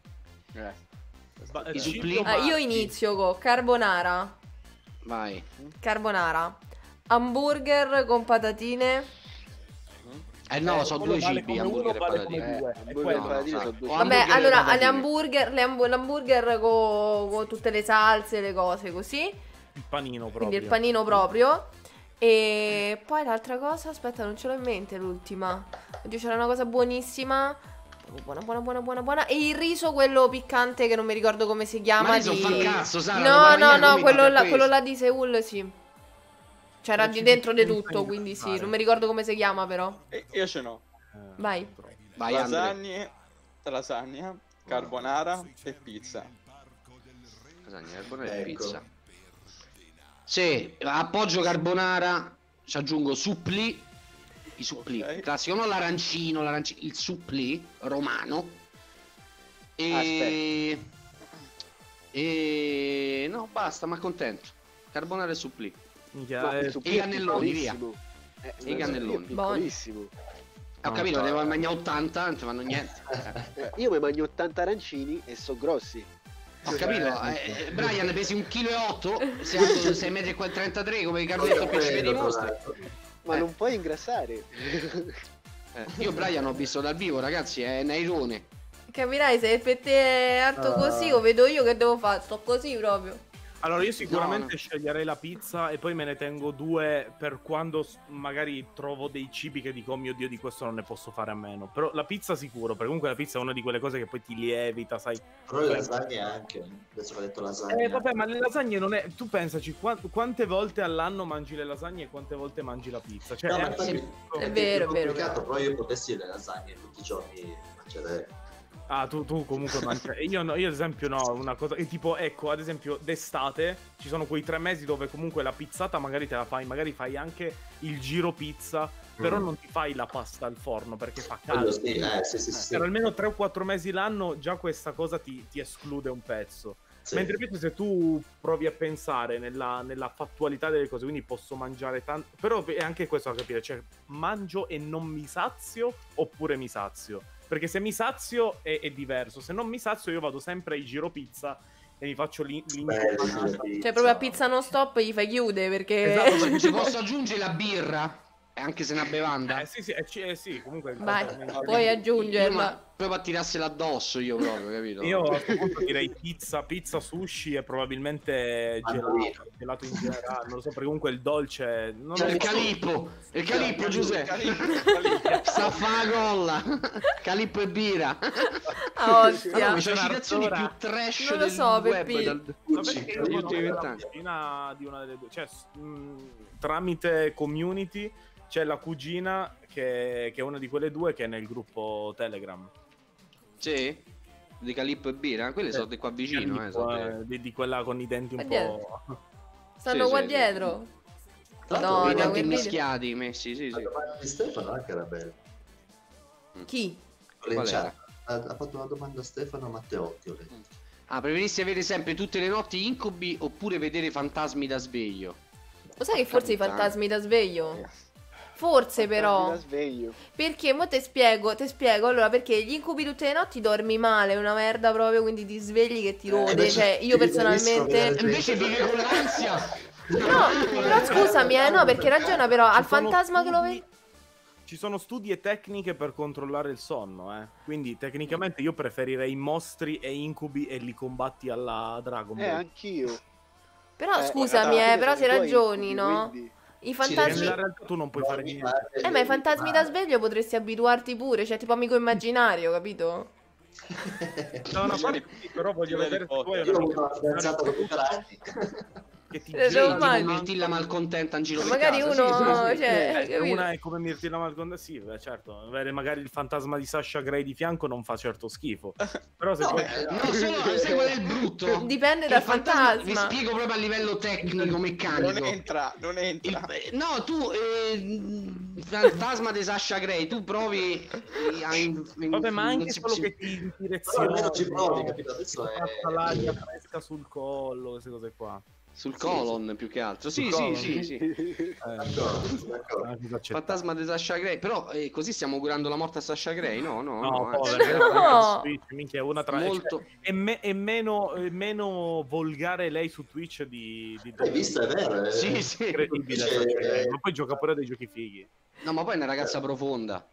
I cibo suppli- Io matti. inizio con carbonara. Vai. Carbonara. Hamburger con patatine. No, so quello due vale cibi, come hamburger e uno, vale come patatine. due. È hamburger quello. e patatine no, sono due no. cibi. Vabbè, Hamburger e allora patatine. l'hamburger con tutte le salse, le cose così. Il panino proprio. Quindi il panino proprio. E poi l'altra cosa, aspetta, non ce l'ho in mente l'ultima. Oddio, c'era una cosa buonissima. Buona. E il riso, quello piccante che non mi ricordo come si chiama. Ma riso fa il cazzo, Sara, lo No, puoi mangiare come quello questo. là di Seul, sì. C'era di dentro di tutto, quindi sì. Non mi ricordo come si chiama, però. E io ce n'ho. Vai. Vai, Andre. Lasagna, carbonara e pizza. Lasagna, carbonara e Ecco. pizza. Sì, appoggio carbonara, ci aggiungo suppli. I suppli, Ok. classico, non l'arancino, il suppli romano. E no, basta, ma contento. Carbonara e suppli. Minchia, No, eh, il suppli i è cannelloni, via. piccolissimo. I cannelloni. Piccolissimo. Ho capito, devo mangiare 80, non ti fanno niente. Io mi mangio 80 arancini e sono grossi. Ho capito, Brian pesi 1,8 kg, sei alto 6,33 m come Carletto Pesce di mostre. Ma non puoi ingrassare. Io Brian ho visto dal vivo, ragazzi, è Nairone. Capirai, se per te è alto così o vedo io che devo fare, sto così proprio. Allora, io sicuramente sceglierei la pizza e poi me ne tengo 2 per quando magari trovo dei cibi che dico, oh mio Dio, di questo non ne posso fare a meno. Però la pizza sicuro, perché comunque la pizza è una di quelle cose che poi ti lievita, sai. Però le lasagne anche. Adesso che ho detto lasagne. Vabbè, ma le lasagne non è... Tu pensaci, quante volte all'anno mangi le lasagne e quante volte mangi la pizza? Cioè, No, ma anche... È vero, è vero. Però io potessi le lasagne tutti i giorni mangerei. Ah, tu comunque mangi. Io ad esempio no, una cosa. E tipo, ecco, ad esempio, d'estate ci sono quei 3 mesi dove comunque la pizzata magari te la fai, magari fai anche il giro pizza, però non ti fai la pasta al forno perché fa caldo. Sì. Per almeno 3 o 4 mesi l'anno già questa cosa ti esclude un pezzo. Sì. Mentre invece se tu provi a pensare nella fattualità delle cose, quindi posso mangiare tanto, però è anche questo da capire, cioè mangio e non mi sazio oppure mi sazio? Perché se mi sazio è diverso, se non mi sazio io vado sempre ai giro pizza e mi faccio cioè proprio a pizza non stop gli fai chiude perché... Esatto, ci posso aggiungere la birra? Anche se è una bevanda? Sì, comunque... Vai, puoi aggiungerla. Proprio a tirarsela addosso io proprio, capito? Io a questo punto direi pizza, sushi e probabilmente gelato in generale, non lo so, perché comunque il dolce... Il calippo, Giuseppe! Sta a fa la colla! Calippo e birra! Ostia! C'è la citazione più trash non lo so, del Peppi. web dagli ultimi 20 anni. Di una delle due, cioè tramite community c'è la cugina che è una di quelle due che è nel gruppo Telegram. Sì? Di Calippo e birra? Quelle sono di qua vicino, di quella con i denti un po'... Stanno qua dietro. No, i denti mischiati messi, sì. La domanda di Stefano anche era bella. Chi? Ha fatto una domanda a Stefano Matteotti, ho detto. Preferissi avere sempre tutte le notti incubi oppure vedere fantasmi da sveglio? Lo sai che forse i fantasmi da sveglio? Forse però. Perché mo te spiego. Allora, perché gli incubi tutte le notti dormi male, è una merda proprio, quindi ti svegli che ti rode. Cioè, io personalmente. Invece vivi con l'ansia. No, però scusami, no, perché ragiona però al fantasma che lo vedi. Ci sono studi e tecniche per controllare il sonno, quindi tecnicamente io preferirei mostri e incubi e li combatti alla Dragon Ball. Anch'io. Però scusami, però se ragioni, no? Quindi... I fantasmi... nella realtà tu non puoi fare niente. Ma i fantasmi da sveglio potresti abituarti pure, cioè tipo amico immaginario, capito? Da una parte sì, però voglio vedere se poi io ho una fidanzata con che ti gira Mirtilla malcontenta in giro magari per casa, uno cioè, una è come Mirtilla malcontenta, sì, certo, avere magari il fantasma di Sasha Grey di fianco non fa certo schifo, però se poi sai qual è il brutto? Dipende dal fantasma. Vi spiego proprio a livello tecnico meccanico. Non entra. No, tu il fantasma di Sasha Grey, tu provi vabbè, ma anche solo che ti direziona, ci provi, capito? Adesso è l'aria fresca sul collo, queste cose qua. Sul colon più che altro. Sì. D'accordo. Fantasma di Sasha Grey. Però così stiamo curando la morte a Sasha Grey? No. Minchia, una tra molto... è meno volgare lei su Twitch di hai visto, è vero? Sì. Incredibile. Ma poi gioca pure dei giochi fighi. No, ma poi è una ragazza profonda.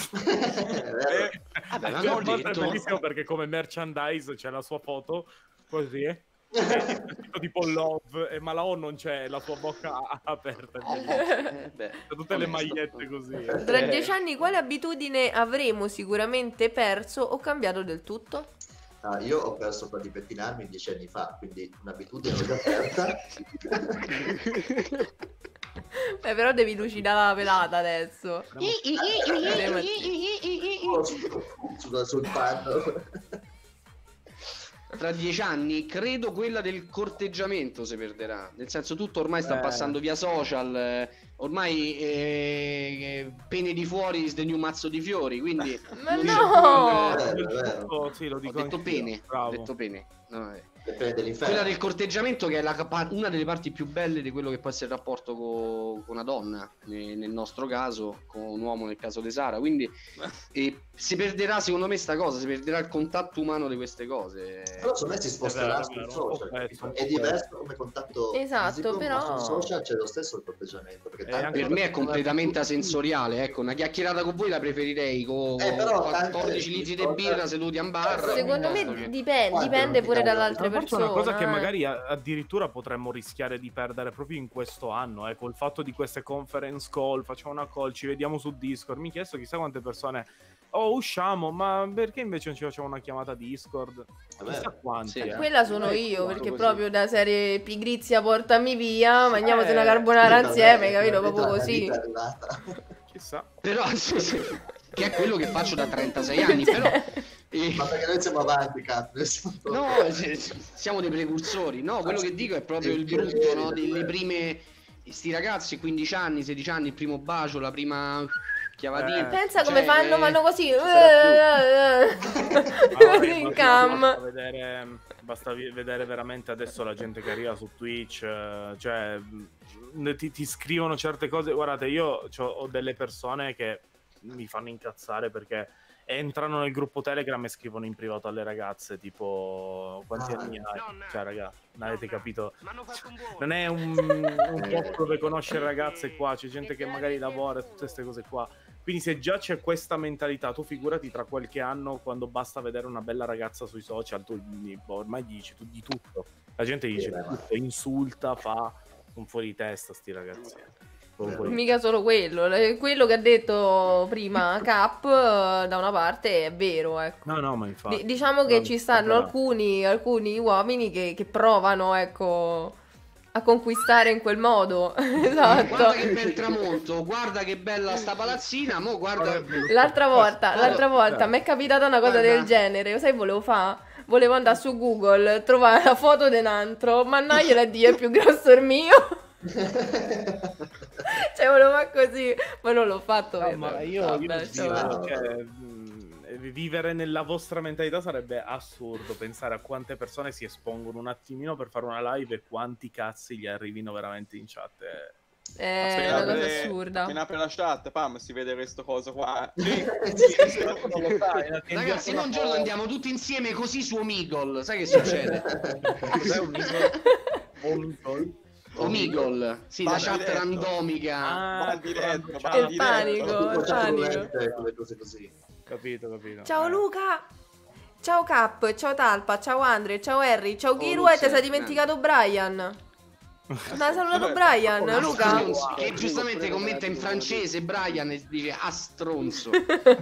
È bellissimo perché come merchandise c'è la sua foto così tipo love, ma la O non c'è, la sua bocca aperta, tutte le magliette così. Tra 10 anni quale abitudine avremo sicuramente perso o cambiato del tutto? Io ho perso quella di pettinarmi 10 anni fa, quindi un'abitudine l'ho già persa. Però devi lucidare la pelata adesso. Sul panno. Tra 10 anni credo quella del corteggiamento si perderà, nel senso tutto ormai sta passando via social, ormai pene di fuori sdegno un mazzo di fiori, quindi ma no, sì, lo dico, ho detto pene, bravo. ho detto pene. No, quella del corteggiamento, che è una delle parti più belle di quello che può essere il rapporto con una donna, nel nostro caso, con un uomo nel caso di Sara. Quindi si perderà, secondo me, sta cosa, si perderà il contatto umano di queste cose. Però secondo me si sposterà sul social. È diverso come contatto fisico, però ma sul social c'è lo stesso il corteggiamento. Per me è completamente asensoriale, ecco, una chiacchierata con voi la preferirei con 14 litri di birra seduti a bar. Secondo me dipende pure dalle altre persone. È una cosa che magari addirittura potremmo rischiare di perdere proprio in questo anno, col fatto di queste conference call, facciamo una call, ci vediamo su Discord. Mi ho chiesto chissà quante persone usciamo, ma perché invece non ci facciamo una chiamata Discord? Chissà quanti. Quella sono io, perché proprio da serie pigrizia portami via, mangiamoci una carbonara insieme, capito? Proprio così. Chissà. Però che è quello che faccio da 36 anni, però ma perché noi siamo avanti, no, siamo dei precursori. No, quello che dico è proprio il brutto, no? Delle prime, sti ragazzi 15 anni, 16 anni, il primo bacio, la prima chiavatina. Pensa come fanno così in cam. Basta vedere veramente adesso la gente che arriva su Twitch, cioè ti scrivono certe cose. Guardate, io ho delle persone che mi fanno incazzare perché entrano nel gruppo Telegram e scrivono in privato alle ragazze tipo quanti anni hai? Cioè raga, non avete capito? Non è un posto dove conoscere ragazze qua, c'è gente che magari lavora, tutte queste cose qua. Quindi se già c'è questa mentalità, tu figurati tra qualche anno, quando basta vedere una bella ragazza sui social, tu ormai dici di tutto. La gente dice tutto, insulta, fa un fuori di testa sti ragazzi. Mica solo quello che ha detto prima Cap da una parte è vero, ecco. No, ma infatti diciamo che ci stanno alcuni uomini che provano, ecco, a conquistare in quel modo. Esatto. Guarda che bel tramonto, guarda che bella sta palazzina, mo guarda. L'altra volta mi è capitata una cosa del genere, sai, volevo andare su Google, trovare la foto di un altro, mannaglia Dio, è più grosso il mio. Cioè volevo fare così, ma non l'ho fatto. Ma io vivere nella vostra mentalità sarebbe assurdo. Pensare a quante persone si espongono un attimino per fare una live e quanti cazzi gli arrivino veramente in chat. È una cosa assurda. Appena apre la chat, pam, si vede questo coso qua. Ragazzi, un giorno andiamo tutti insieme così su Omegle. Sai che succede? Cos'è Omegle, sì, la chat randomica. Il panico. Capito. Ciao Luca, ciao Cap, ciao Talpa, ciao Andre, ciao Harry, ciao Kiru, e ti sei dimenticato Brian. Non hai salutato Brian, Luca? Che giustamente commenta in francese Brian e dice stronzo.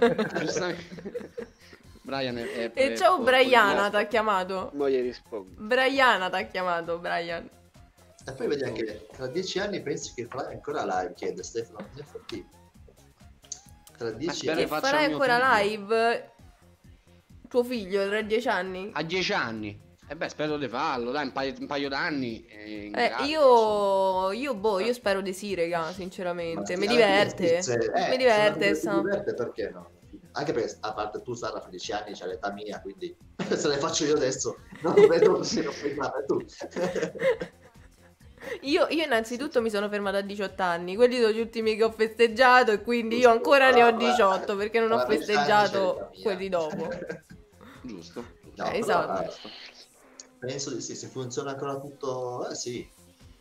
Brian e ciao Briana, t'ha chiamato. Non gli rispondo. Briana t'ha chiamato, Brian. E poi vedi anche tra 10 anni pensi che farai ancora live, chiede Stefano. Infatti, tra 10 anni farai ancora live tuo figlio tra 10 anni? A 10 anni. Spero di farlo, dai, un paio d'anni. Io spero di sì, raga, sinceramente. Mi diverte. Mi diverte perché no? Anche perché a parte tu Sara fra 10 anni, c'hai l'età mia, quindi se le faccio io adesso non vedo così, non puoi fare tu. Io innanzitutto mi sono fermata a 18 anni, quelli sono gli ultimi che ho festeggiato e quindi io ancora ne ho 18 perché non ho festeggiato quelli dopo. Giusto. No, esatto. Penso di sì, se funziona ancora tutto, sì.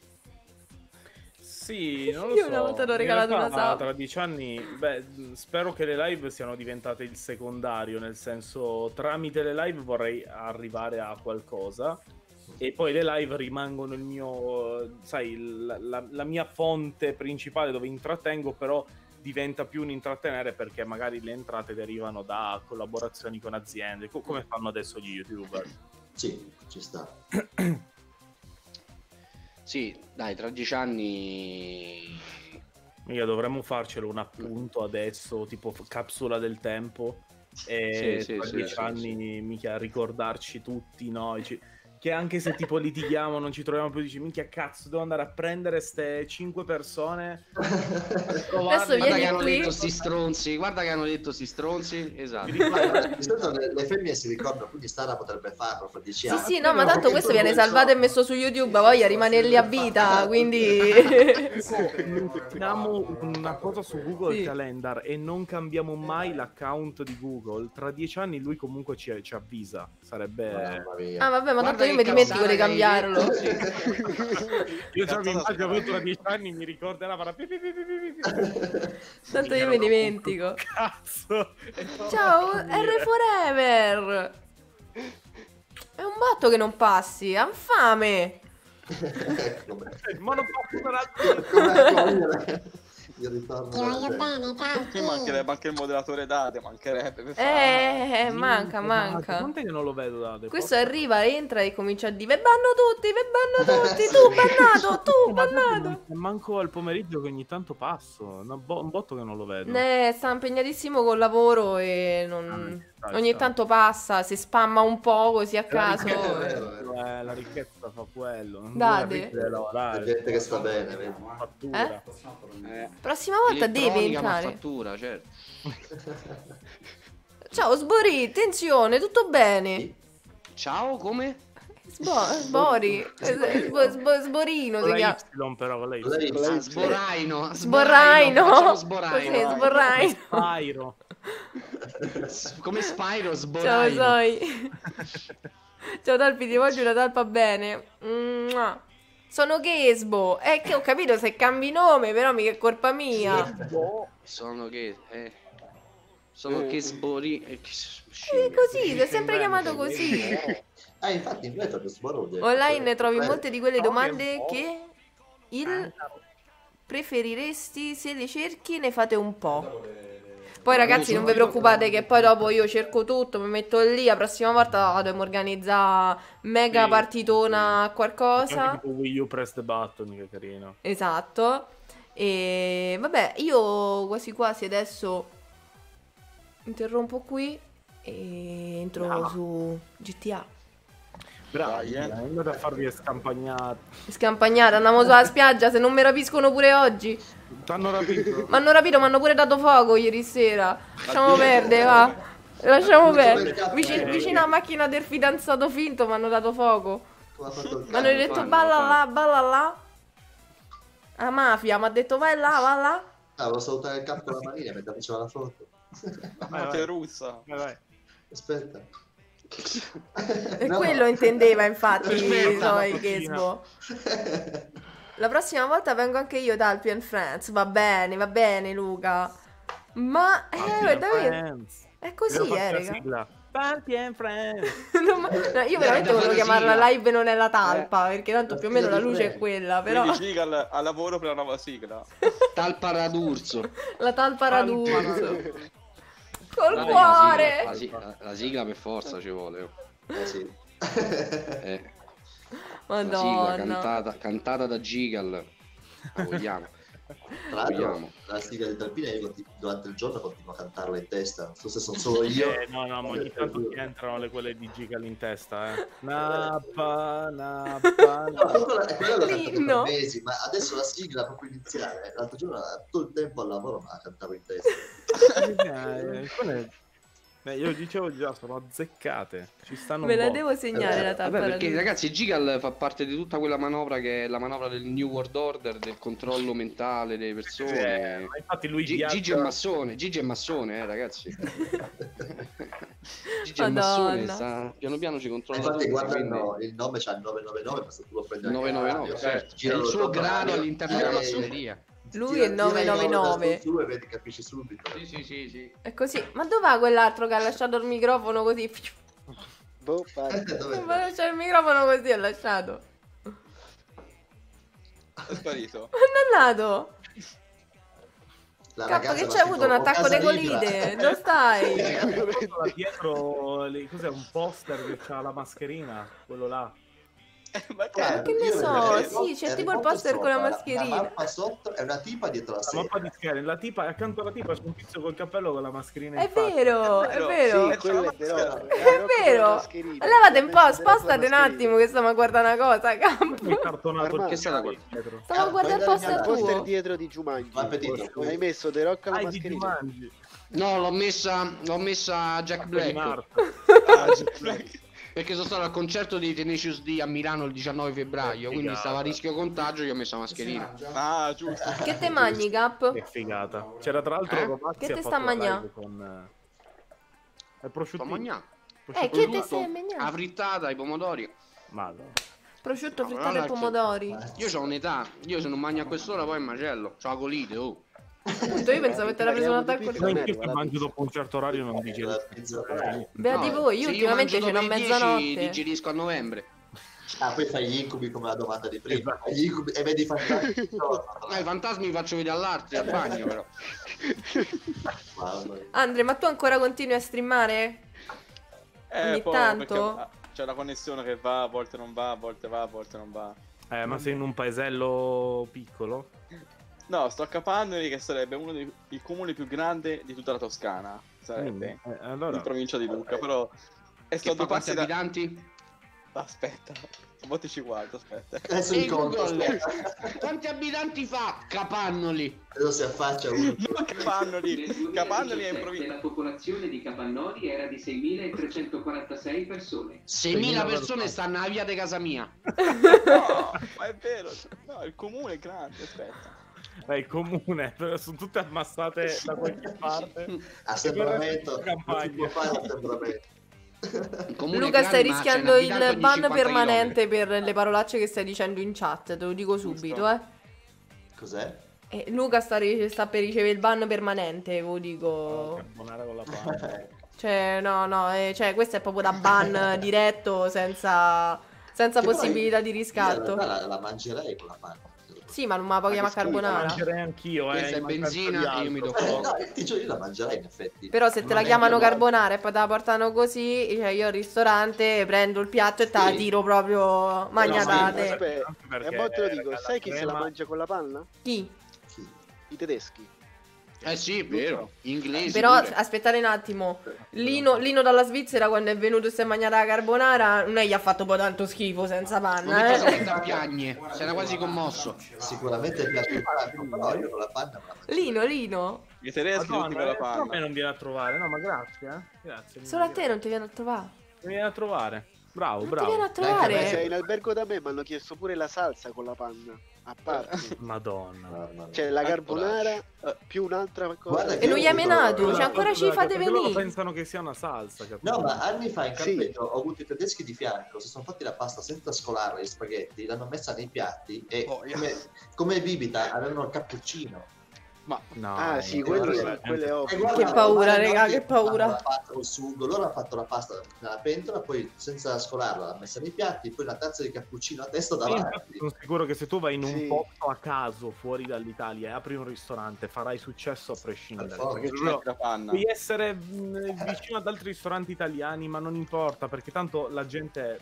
Sì, non lo io so. una volta l'ho regalato una sala. Tra 10 anni, spero che le live siano diventate il secondario, nel senso, tramite le live vorrei arrivare a qualcosa. E poi le live rimangono il mio, sai, la mia fonte principale dove intrattengo, però diventa più un intrattenere perché magari le entrate derivano da collaborazioni con aziende, come fanno adesso gli YouTuber. Sì, ci sta. Sì, dai, tra 10 anni... Mica dovremmo farcelo un appunto adesso, tipo capsula del tempo, e tra 10 anni mica ricordarci tutti noi. che anche se tipo litighiamo, non ci troviamo più, dici minchia cazzo, devo andare a prendere ste 5 persone. Adesso Guarda che vieni hanno qui. detto sti stronzi, guarda che hanno detto sti stronzi, esatto. Di solito le femmine si ricordano, quindi Sara potrebbe farlo fra 10 Sì, anni. sì, no, ma tanto questo viene salvato e messo su YouTube, voglia rimane lì a vita, quindi... Mettiamo una cosa su Google Sì. Calendar e non cambiamo mai l'account di Google. Tra 10 anni lui comunque ci avvisa. Sarebbe... Mamma mia. Ah vabbè, ma Guarda tanto io che mi dimentico cazzata di che hai cambiarlo. detto, sì. Io già mi Cazzata immagino sicuramente. tra 10 anni mi ricorderà farà Tanto io mi dimentico. Cazzo. Ciao, R Forever. È un botto che non passi, ha fame. Ecco, Ma non posso un altro. com'è? Il ritorno Ti voglio della bene, Qui ciao. mancherebbe anche il moderatore Dade, mancherebbe per fare... Manca. Quanto che non lo vedo da Questo arriva, entra e comincia a dire: "Vi banno tutti, tu bannato, tu bannato." Manco al pomeriggio che ogni tanto passo. Un botto che non lo vedo. Sta impegnatissimo col lavoro e ogni tanto passa, si spamma un po' così a caso. La ricchezza fa quello. Non Date. deve lavorare. La gente che sta bene, vedi? Fattura. Prossima volta deve Elettronica, ma entrare. fattura, certo. Ciao Sbori, attenzione, tutto bene? Ciao, come? Sbori, Sborino si Con la chiama. Y però, con la Y. Ah, sboraino. Sborraino. Facciamo Così, sboraino. sborraino. Spyro. Come Spyro, Ciao sboraino. Zoe. Ciao Talpi, ti voglio una talpa bene. Mua. Sono Gesbo. Che ho capito se cambi nome, però mica è colpa mia. Sono che... Sono che sbori... Così, si è sempre chiamato così. Infatti in verità per sborone. Online trovi molte di quelle domande che il preferiresti, se le cerchi ne fate un po'. Poi ragazzi non vi preoccupate che poi dopo io cerco tutto, mi metto lì, la prossima volta dobbiamo organizzare mega Sì. partitona a qualcosa. Anche tipo Wii U Press the Button, che carino. Esatto. E vabbè, io quasi quasi adesso interrompo qui e entro su GTA. Bravi, andate a farvi scampagnate. Scampagnata, andiamo sulla spiaggia, se non mi rapiscono pure oggi. T'hanno rapito? Mi hanno rapito, mi hanno pure dato fuoco ieri sera. Lasciamo perdere, va. Lasciamo perdere. Vicino alla macchina del fidanzato finto mi hanno dato fuoco. Mi hanno detto balla là. La mafia mi ha detto vai là. Volevo salutare il capo con la manina mentre faceva la foto. Mafia russa. Vai. Aspetta. E quello intendeva infatti Aspetta, Zoe Gesbo. La prossima volta vengo anche io da Alpi and Friends. Va bene Luca. Ma davvero è così, raga. Alpi and Friends. No, io veramente volevo chiamarla live non è la talpa, perché tanto più o meno la luce è quella, però Quindi Giga al lavoro per la nuova sigla. Talpa Radurzo. la talpa Radurzo. Col Vabbè, cuore. La sigla per forza ci vuole. Sì. La Madonna. sigla cantata da Gigal. La vogliamo. Tra l'altro, la sigla di Talpina io durante il giorno continuo a cantarla in testa. Non so se sono solo io. No, ma ogni tanto ti entrano quelle di Gigal in testa, Nappa. No, quella l'ho cantata L'inno. per mesi, ma adesso la sigla proprio iniziale. L'altro giorno tutto il tempo al lavoro ma la cantavo in testa. Io dicevo già, sono azzeccate. Ci stanno Me un la po'. devo segnare la talpa Vabbè, perché Radurzo. ragazzi Gigal fa parte di tutta quella manovra che è la manovra del New World Order, del controllo mentale delle persone. Ma infatti lui Gigi è massone, ragazzi. Gigi è Madonna. massone, piano piano ci controlla Infatti tutto, guardano il nome, c'ha il 999, ma se tu lo prendi anche 999, radio, certo. È girano il suo attorno grado all'aria, all'interno della massoneria. Lui è 999. Su e vedi, capisci subito. Sì. È così. Ma dov'è quell'altro che ha lasciato il microfono così? Boh, Dove Ma lascia il microfono così, ha lasciato. È sparito. Non è andato. la Cazzo, ragazza che mi c'hai ha avuto scritto, un attacco "Ho di casa libera". colite? Dove stai? Dietro, cos'è un poster che c'ha la mascherina? Quello là. Ma Guarda, che ne io so, vedo sì, c'è Harry tipo il Potter poster con la sopra, mascherina. La mappa sotto è una tipa dietro la La sedia. mappa di schiena, la tipa, e accanto alla tipa c'è un tizio col cappello con la mascherina È in faccia. vero, è vero. Sì, quello è The Rock. È vero. Levate un po', spostate un attimo che stiamo a guardare una cosa, campo. Il cartonato Armando, che è stata dietro. Stavo a guardare il poster Il poster tuo. dietro di Jumanji. Ma appetito. Hai messo The Rock alla Di mascherina? Jumanji. No, l'ho messa Jack Black. Perché sono stato al concerto di Tenacious D a Milano il 19 febbraio, quindi stava a rischio contagio, io ho messo la mascherina. Ah, giusto. Che te mangi, Gap? Che figata. C'era tra l'altro Rovazzi Che ha te fatto sta la mangià? live con il Sto prosciutto. mangiando. Che te stai La mangiando? frittata, i pomodori. Madonna. Prosciutto, No, frittata no, e pomodori. Io ho un'età, io se non mangio a quest'ora poi macello. C'ho la colite, oh. Appunto, io pensavo che te l'aveva preso un attacco Pizza Ma di... in più guarda, se mangio dopo un certo orario non digerisco. La pizza. Beati No, voi, io se ultimamente mangio ce n'ho dopo le 10 mezzanotte. digerisco a novembre. Ah, poi fai gli incubi come la domanda di prima. Esatto. Gli incubi e vedi fantastici. I fantasmi li faccio vedere all'arte, al bagno però. Mamma mia. Andre, ma tu ancora continui a streamare? Ogni poi tanto? perché c'è la connessione che va, a volte non va, a volte va, a volte non va. Ma sei in un paesello piccolo? No, sto a Capannoli, che sarebbe uno dei il comune più grande di tutta la Toscana. Sarebbe Allora in provincia di Lucca, però. E sto a Che due fa quanti passi da. abitanti? Aspetta, botti ci guardo, aspetta. Adesso Ehi il conto. Google, quanti abitanti fa Capannoli? Adesso si affaccia uno. Non Capannoli, Capannoli è in provincia. La popolazione di Capannoli era di 6.346 persone. 6.000 persone stanno a via di casa mia. No, ma è vero. No, il comune è grande, aspetta. Il comune, però sono tutte ammassate da qualche parte. Assembramento. Campagna. Non si può fare assembramento. Il comune Luca, è stai grande, ma c'è un rischiando abitante il ogni ban 50 permanente per le parolacce che stai dicendo in chat, te lo dico subito, eh. Cos'è? Luca sta per ricevere il ban permanente, ve lo dico. Carbonara con la panna. Cioè, no, cioè, questo è proprio da ban diretto, senza Che possibilità di poi io in riscatto. realtà la mangerei con la panna. Sì, ma non me la puoi chiamare che schifo, carbonara. Mangerei anch'io, Questa è in mancanza benzina di e io mi do altro. fuoco. No, ti giuro, io la mangerei in effetti. Però se te la chiamano carbonara e poi te la portano così, cioè io al ristorante prendo il piatto e te la tiro proprio magnatate. Aspetta, Perché e a te lo dico, la sai chi se la crema- mangia con la panna? Chi? I tedeschi. Sì, è vero. Inglesi. Però pure. aspettate un attimo. Lino dalla Svizzera quando è venuto e si è mangiata la carbonara, non è gli ha fatto poi tanto schifo senza Non panna, mi fa eh. sentire piagne. Si era quasi commosso. Sicuramente piace tanto, però io con la panna me la mangio. Lino. I tedeschi tutti Madonna, con la a me panna. non viene a trovare, no, ma grazie, Grazie. Solo a te non ti viene a trovare. Mi viene a trovare. Bravo, Non ti viene a bravo. trovare. Beh, sei in albergo da me, mi hanno chiesto pure la salsa con la panna. A parte. Madonna. Mamma mia. C'è la carbonara più un'altra cosa. Guarda E che non io gli ha ho avuto- menato, cioè ancora ci fate Perché loro venire. pensano che sia una salsa, capito? No, ma anni fa in Sì. campeggio ho avuto i tedeschi di fianco, si sono fatti la pasta senza scolarla, gli spaghetti, l'hanno messa nei piatti e come bibita avevano il cappuccino. Ma No, Ah, sì, quello quello è ovvio. E guarda, Che paura, ormai raga, noi che paura. fanno la pasta col sugo, loro hanno fatto la pasta nella pentola, poi senza scolarla l'hanno messa nei piatti, poi una tazza di cappuccino a testa Io infatti davanti. sono sicuro che se tu vai in un Sì. posto a caso fuori dall'Italia e apri un ristorante farai successo a prescindere. Per forza. Perché c'è proprio la panna. devi essere vicino ad altri ristoranti italiani, ma non importa perché tanto la gente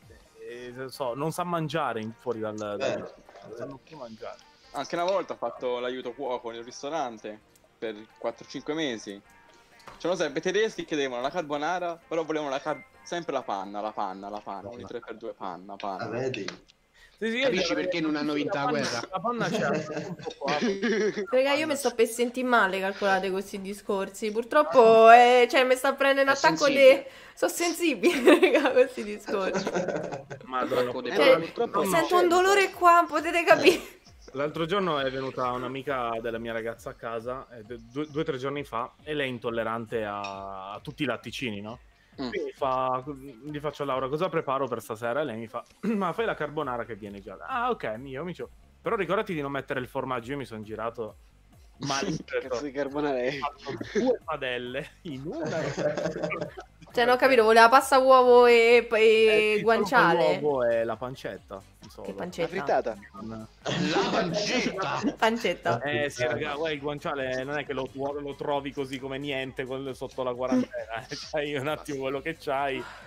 non sa mangiare fuori dal Vero, non sanno più mangiare. Anche una volta ho fatto l'aiuto cuoco nel ristorante per 4-5 mesi. C'erano sempre tedeschi che chiedevano la carbonara, però volevano sempre la panna, ogni 3x2 panna. Ah, vedi? Sì, Capisci perché non hanno vinto la guerra? La panna c'è un po' qua. Raga, io mi sto per sentire male, calcolate questi discorsi. Purtroppo, cioè, mi sta a prendere un È attacco sensibile. Sono sensibile, raga, questi discorsi. Madonna. Cioè, purtroppo sento un dolore qua, potete capire. L'altro giorno è venuta un'amica della mia ragazza a casa, 2 o 3 giorni fa, e lei è intollerante a tutti i latticini, no? Quindi gli faccio a Laura, cosa preparo per stasera? E lei mi fa, ma fai la carbonara che viene già. Ah, ok, io mi dicevo, però ricordati di non mettere il formaggio. Io mi sono girato malissimo. Cazzo di carbonara è? Ho fatto 2 padelle in una. Cioè, non ho capito, voleva pasta, uovo e Sì, guanciale. l'uovo e la pancetta. solo. Che La pancetta? frittata? Non- La pancetta! Pancetta. sì, raga, guarda, il guanciale non è che lo trovi così come niente sotto la quarantena. C'hai un attimo quello che c'hai.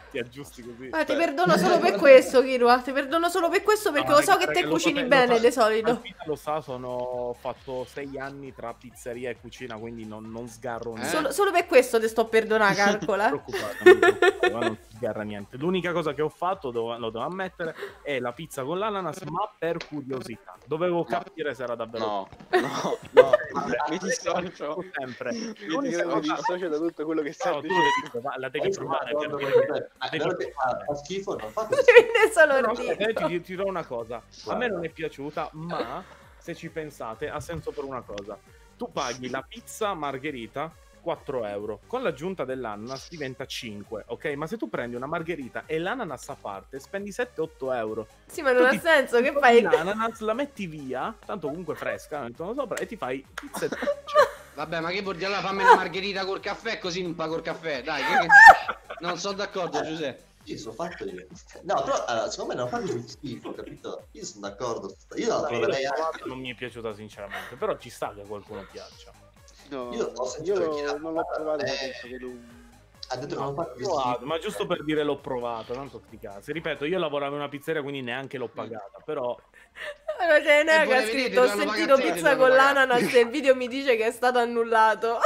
ti aggiusti così. Ti perdono solo per questo, Kirua. Ti perdono solo per questo perché lo so che te cucini bene di solito. Lo sa, ho fatto 6 anni tra pizzeria e cucina, quindi non sgarro Solo per questo ti sto perdonando, calcola. Non non sgarra niente. L'unica cosa che ho fatto, lo devo ammettere, è la pizza con l'ananas, ma per curiosità. Dovevo capire se era davvero... No, mi dissocio. Sempre. Mi dissocio da tutto quello che stai dicendo. La devi provare. Fa schifo, non fa ti dirò una cosa. A me non è piaciuta, ma se ci pensate ha senso per una cosa. Tu paghi la pizza margherita 4 euro, con l'aggiunta dell'ananas diventa 5, ok? Ma se tu prendi una margherita e l'ananas a parte spendi 7-8 euro. Sì, ma non ha senso, che fai? L'ananas la metti via, tanto comunque fresca, mettono sopra e ti fai pizza. Vabbè, ma che vuol dire? Allora fammi la margherita col caffè così non pago il caffè, dai. Non sono d'accordo, Giuseppe. Io sono fatto io. No, però secondo me non fa così schifo, capito? Io sono d'accordo. Io la proverei anche. Non mi è piaciuta sinceramente, però ci sta che a qualcuno piaccia. No, io non l'ho provato, ma penso che ha detto che non fa così schifo. Ma giusto per dire l'ho provato, tanto sti cazzi. Ripeto, io lavoravo in una pizzeria, quindi neanche l'ho pagata, però... Allora c'è Nega ha scritto, ho sentito pizza con l'ananas e il video mi dice che è stato annullato.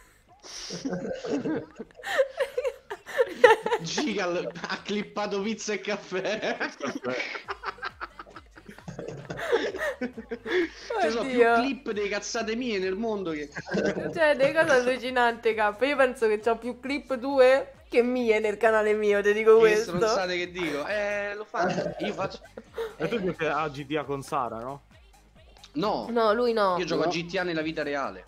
Gigal ha clippato pizza e caffè. Ci sono più clip delle cazzate mie nel mondo che... Cioè, delle cose allucinanti, K. Io penso che c'ho più clip tue che mie nel canale mio, ti dico questo. Che stronzate che dico. Lo faccio. Io faccio... E tu giochi a GTA con Sara, no? No, lui no. Io gioco a GTA nella vita reale.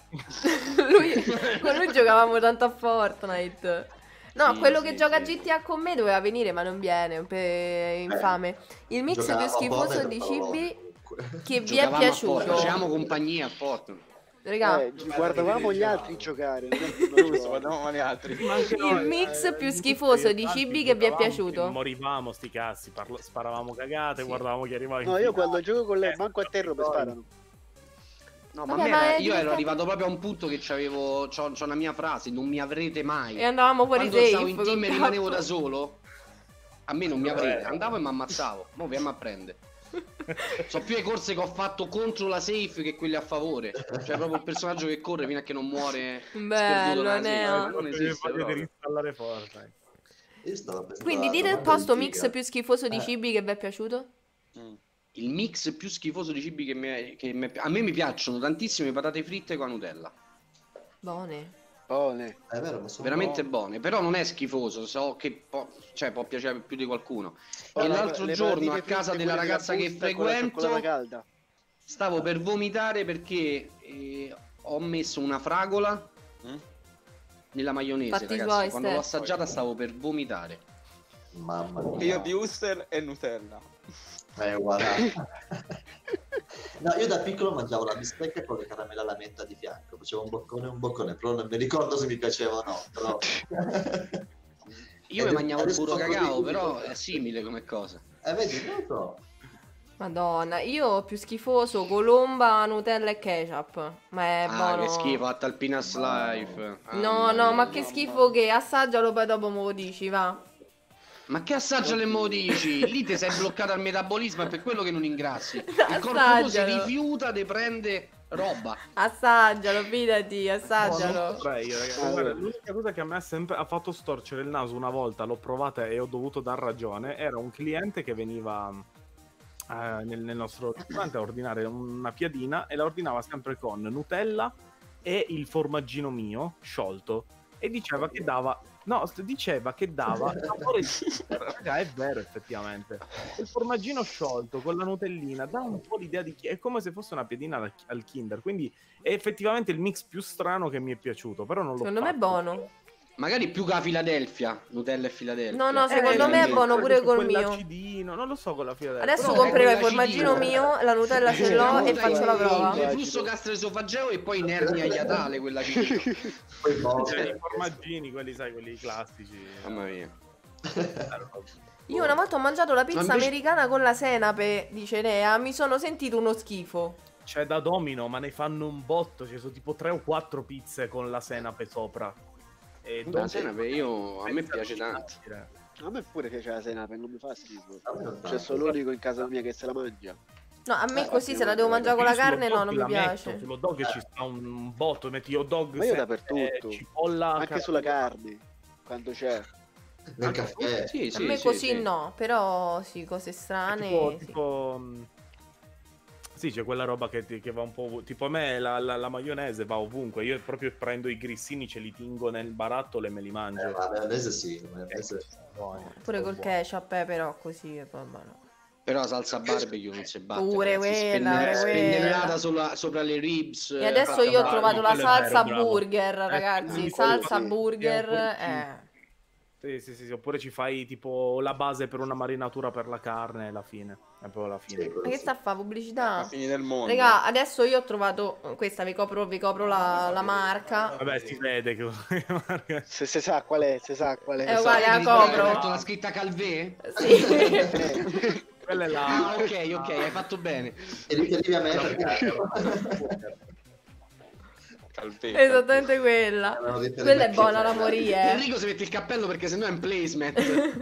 Con lui giocavamo tanto a Fortnite. No, quello che gioca a GTA con me doveva venire, ma non viene, infame. Il mix più schifoso di cibi che vi è piaciuto. Facciamo compagnia a Fortnite. Raga, guardavamo gli altri giocare. Guardavamo gli altri. Il mix più schifoso di cibi che vi è piaciuto. Morivamo sti cazzi, sparavamo cagate, guardavamo chi arrivava. No, io quando gioco con lei manco a terra mi sparano. No, ma io ero arrivato proprio a un punto che c'ho una mia frase, non mi avrete mai. E andavamo fuori quando stavo in team e rimanevo da solo, a me non mi avrete. Andavo e mi ammazzavo. Mo' viamo a prendere. So più le corse che ho fatto contro la safe che quelle a favore. Cioè proprio il personaggio che corre fino a che non muore. Bello, non esiste. Installare Fortnite. Quindi dite il posto mix più schifoso di cibi che vi è piaciuto? Il mix più schifoso di cibi a me mi piacciono tantissimo le patate fritte con Nutella. Buone. È vero, ma sono veramente buone, però non è schifoso, so che può piacere più di qualcuno. E l'altro giorno a casa della ragazza che frequento stavo per vomitare perché ho messo una fragola nella maionese, ragazzi. Quando l'ho assaggiata stavo per vomitare. Mamma mia. Io Wuster e Nutella. Guarda. No, io da piccolo mangiavo la bistecca con le caramelle alla menta di fianco, facevo un boccone, però non mi ricordo se mi piaceva o no, però... Io mi mangiavo il burro cacao, però è simile come cosa. Vedi, non lo so. Madonna, io più schifoso colomba, Nutella e ketchup. Ma è buono. Che schifo, a Talpinas Life. No, ma che schifo che assaggialo poi dopo me lo dici, va. Ma che assaggia le modici? Lì ti sei bloccato al metabolismo, è per quello che non ingrassi. Il corpo tuo si rifiuta di prendere roba. Assaggialo, fidati, assaggialo. Guarda, l'unica cosa che a me ha fatto storcere il naso una volta, l'ho provata e ho dovuto dar ragione, era un cliente che veniva nel nostro ristorante a ordinare una piadina e la ordinava sempre con Nutella e il formaggino mio sciolto e diceva che dava sapore di... Raga, è vero effettivamente. Il formaggino sciolto con la Nutellina dà un po' l'idea di... È come se fosse una piadina al Kinder, quindi è effettivamente il mix più strano che mi è piaciuto, però non lo secondo me è buono. Magari più che la Philadelphia, Nutella e Philadelphia. No, secondo me è buono pure col mio. Acidino, non lo so con la Philadelphia. Adesso comprerò il formaggino mio, la Nutella ce l'ho e faccio la prova. Il flusso gastroesofageo e poi in ernia iatale quella acidino. I formaggini, quelli sai, quelli classici. Mamma mia. Io una volta ho mangiato la pizza americana con la senape, dice Nea, mi sono sentito uno schifo. C'è da Domino, ma ne fanno un botto, ci sono tipo 3 o 4 pizze con la senape sopra. La senape a me piace tanto. A me pure piace la senape, non mi fa schifo. A me non C'è tanto. solo l'unico in casa mia che se la mangia. No, a me così io se la devo mangiare con la Sullo carne, no, dog non la mi metto, piace. Sullo dog ci sta un botto, metti hot dog, Ma io sempre, dappertutto. cipolla, Anche sulla carne, quando c'è. Nel caffè. Sì, A me sì, così sì. no, però sì, cose strane. tipo, sì. tipo, sì, c'è quella roba che va un po' tipo a me la maionese va ovunque, io proprio prendo i grissini, ce li tingo nel barattolo e me li mangio. La maionese sì, la maionese. Buoni, Pure col buoni. ketchup, però così, vabbè, no. Però la salsa barbecue non si batte. Pure ragazzi. quella. Spennellata sopra le ribs. E adesso fatta io ho barbecue. trovato la quello è salsa vero, bravo. burger, ragazzi. sì, Salsa sì. burger. Sì, oppure ci fai tipo la base per una marinatura per la carne alla fine. È proprio alla fine. Sì, Ma che sta a fare La pubblicità? fine del mondo. Raga, adesso io ho trovato questa, vi copro la marca. Vabbè, si vede che Se si sa qual è, si sa qual è. È uguale, la Hai copro. letto la scritta Calvé? Sì. quella è la Ah, ok, hai fatto bene. E riferivi a me perché Calvetta. Esattamente quella. erano dei Quella è telemarchi. buona la morire. Enrico si mette il cappello perché sennò è un placement.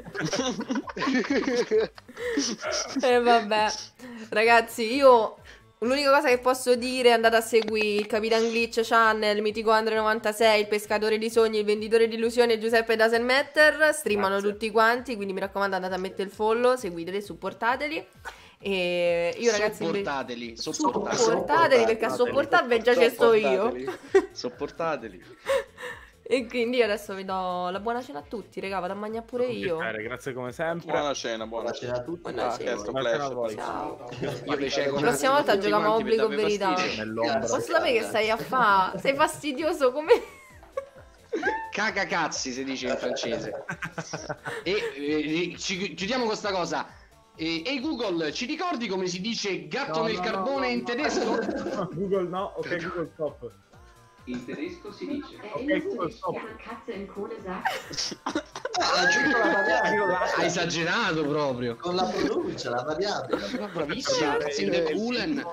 E vabbè. Ragazzi, io l'unica cosa che posso dire è andate a seguire il Capitan Glitch Channel, il mitico Andre 96, il pescatore di sogni, il venditore di illusioni e Giuseppe Daselmetter. Streamano tutti quanti, quindi mi raccomando andate a mettere il follow, seguiteli, supportateli. E io ragazzi sopportateli perché a sopportarvi già ci sto io. Sopportateli. E quindi io adesso vi do la buona cena a tutti, raga, vado a mangiare pure io. Grazie come sempre. Buona cena, buona Buona cena a tutti. Buona cena. Chiesto Buona cena a Clash. voi. Ciao. Io le cieco La prossima volta tutti giochiamo a quanti per obbligo darvi verità. fastidio. Nell'ombra. Posso sapere che stai a fa? Sei fastidioso come... Cagacazzi si dice in francese. E chiudiamo questa cosa. Ehi Google, ci ricordi come si dice gatto nel carbone in tedesco? Google no, ok Google stop. In tedesco si dice Ok Google stop. Katze in Kohle sagt? Aggiungo la variabile. Hai esagerato proprio. Con la pronuncia, la variabile. Ma bravissimo, in the Kulen.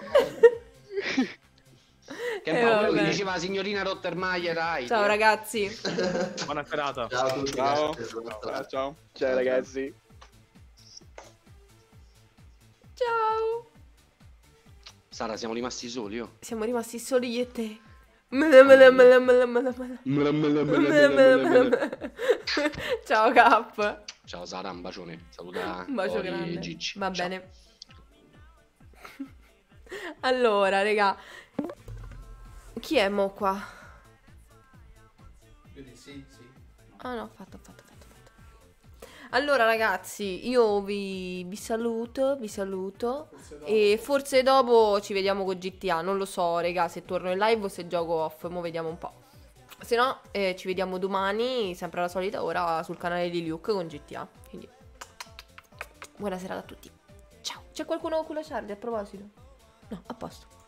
Che è quello che vabbè. diceva la signorina Rottermeier. Ciao ragazzi. Buona serata. Ciao a tutti. Ciao. grazie per la Ciao. Ciao ragazzi. Ciao. Sara, siamo rimasti soli io. Siamo rimasti soli io e te. Mela, mela, mela, mela, mela, mela. Ciao Cap. Ciao Sara, un bacione. Saluta Un bacio poi grande. Gigi. Va Ciao. bene. Allora, raga. Chi è mo qua? Quindi sì. Ah no, fatto. Allora ragazzi, io vi saluto e forse dopo ci vediamo con GTA, non lo so raga se torno in live o se gioco off, mo vediamo un po'. Se no ci vediamo domani, sempre alla solita ora sul canale di Luke con GTA, quindi buona serata a tutti, ciao. C'è qualcuno con la charge a proposito? No, a posto.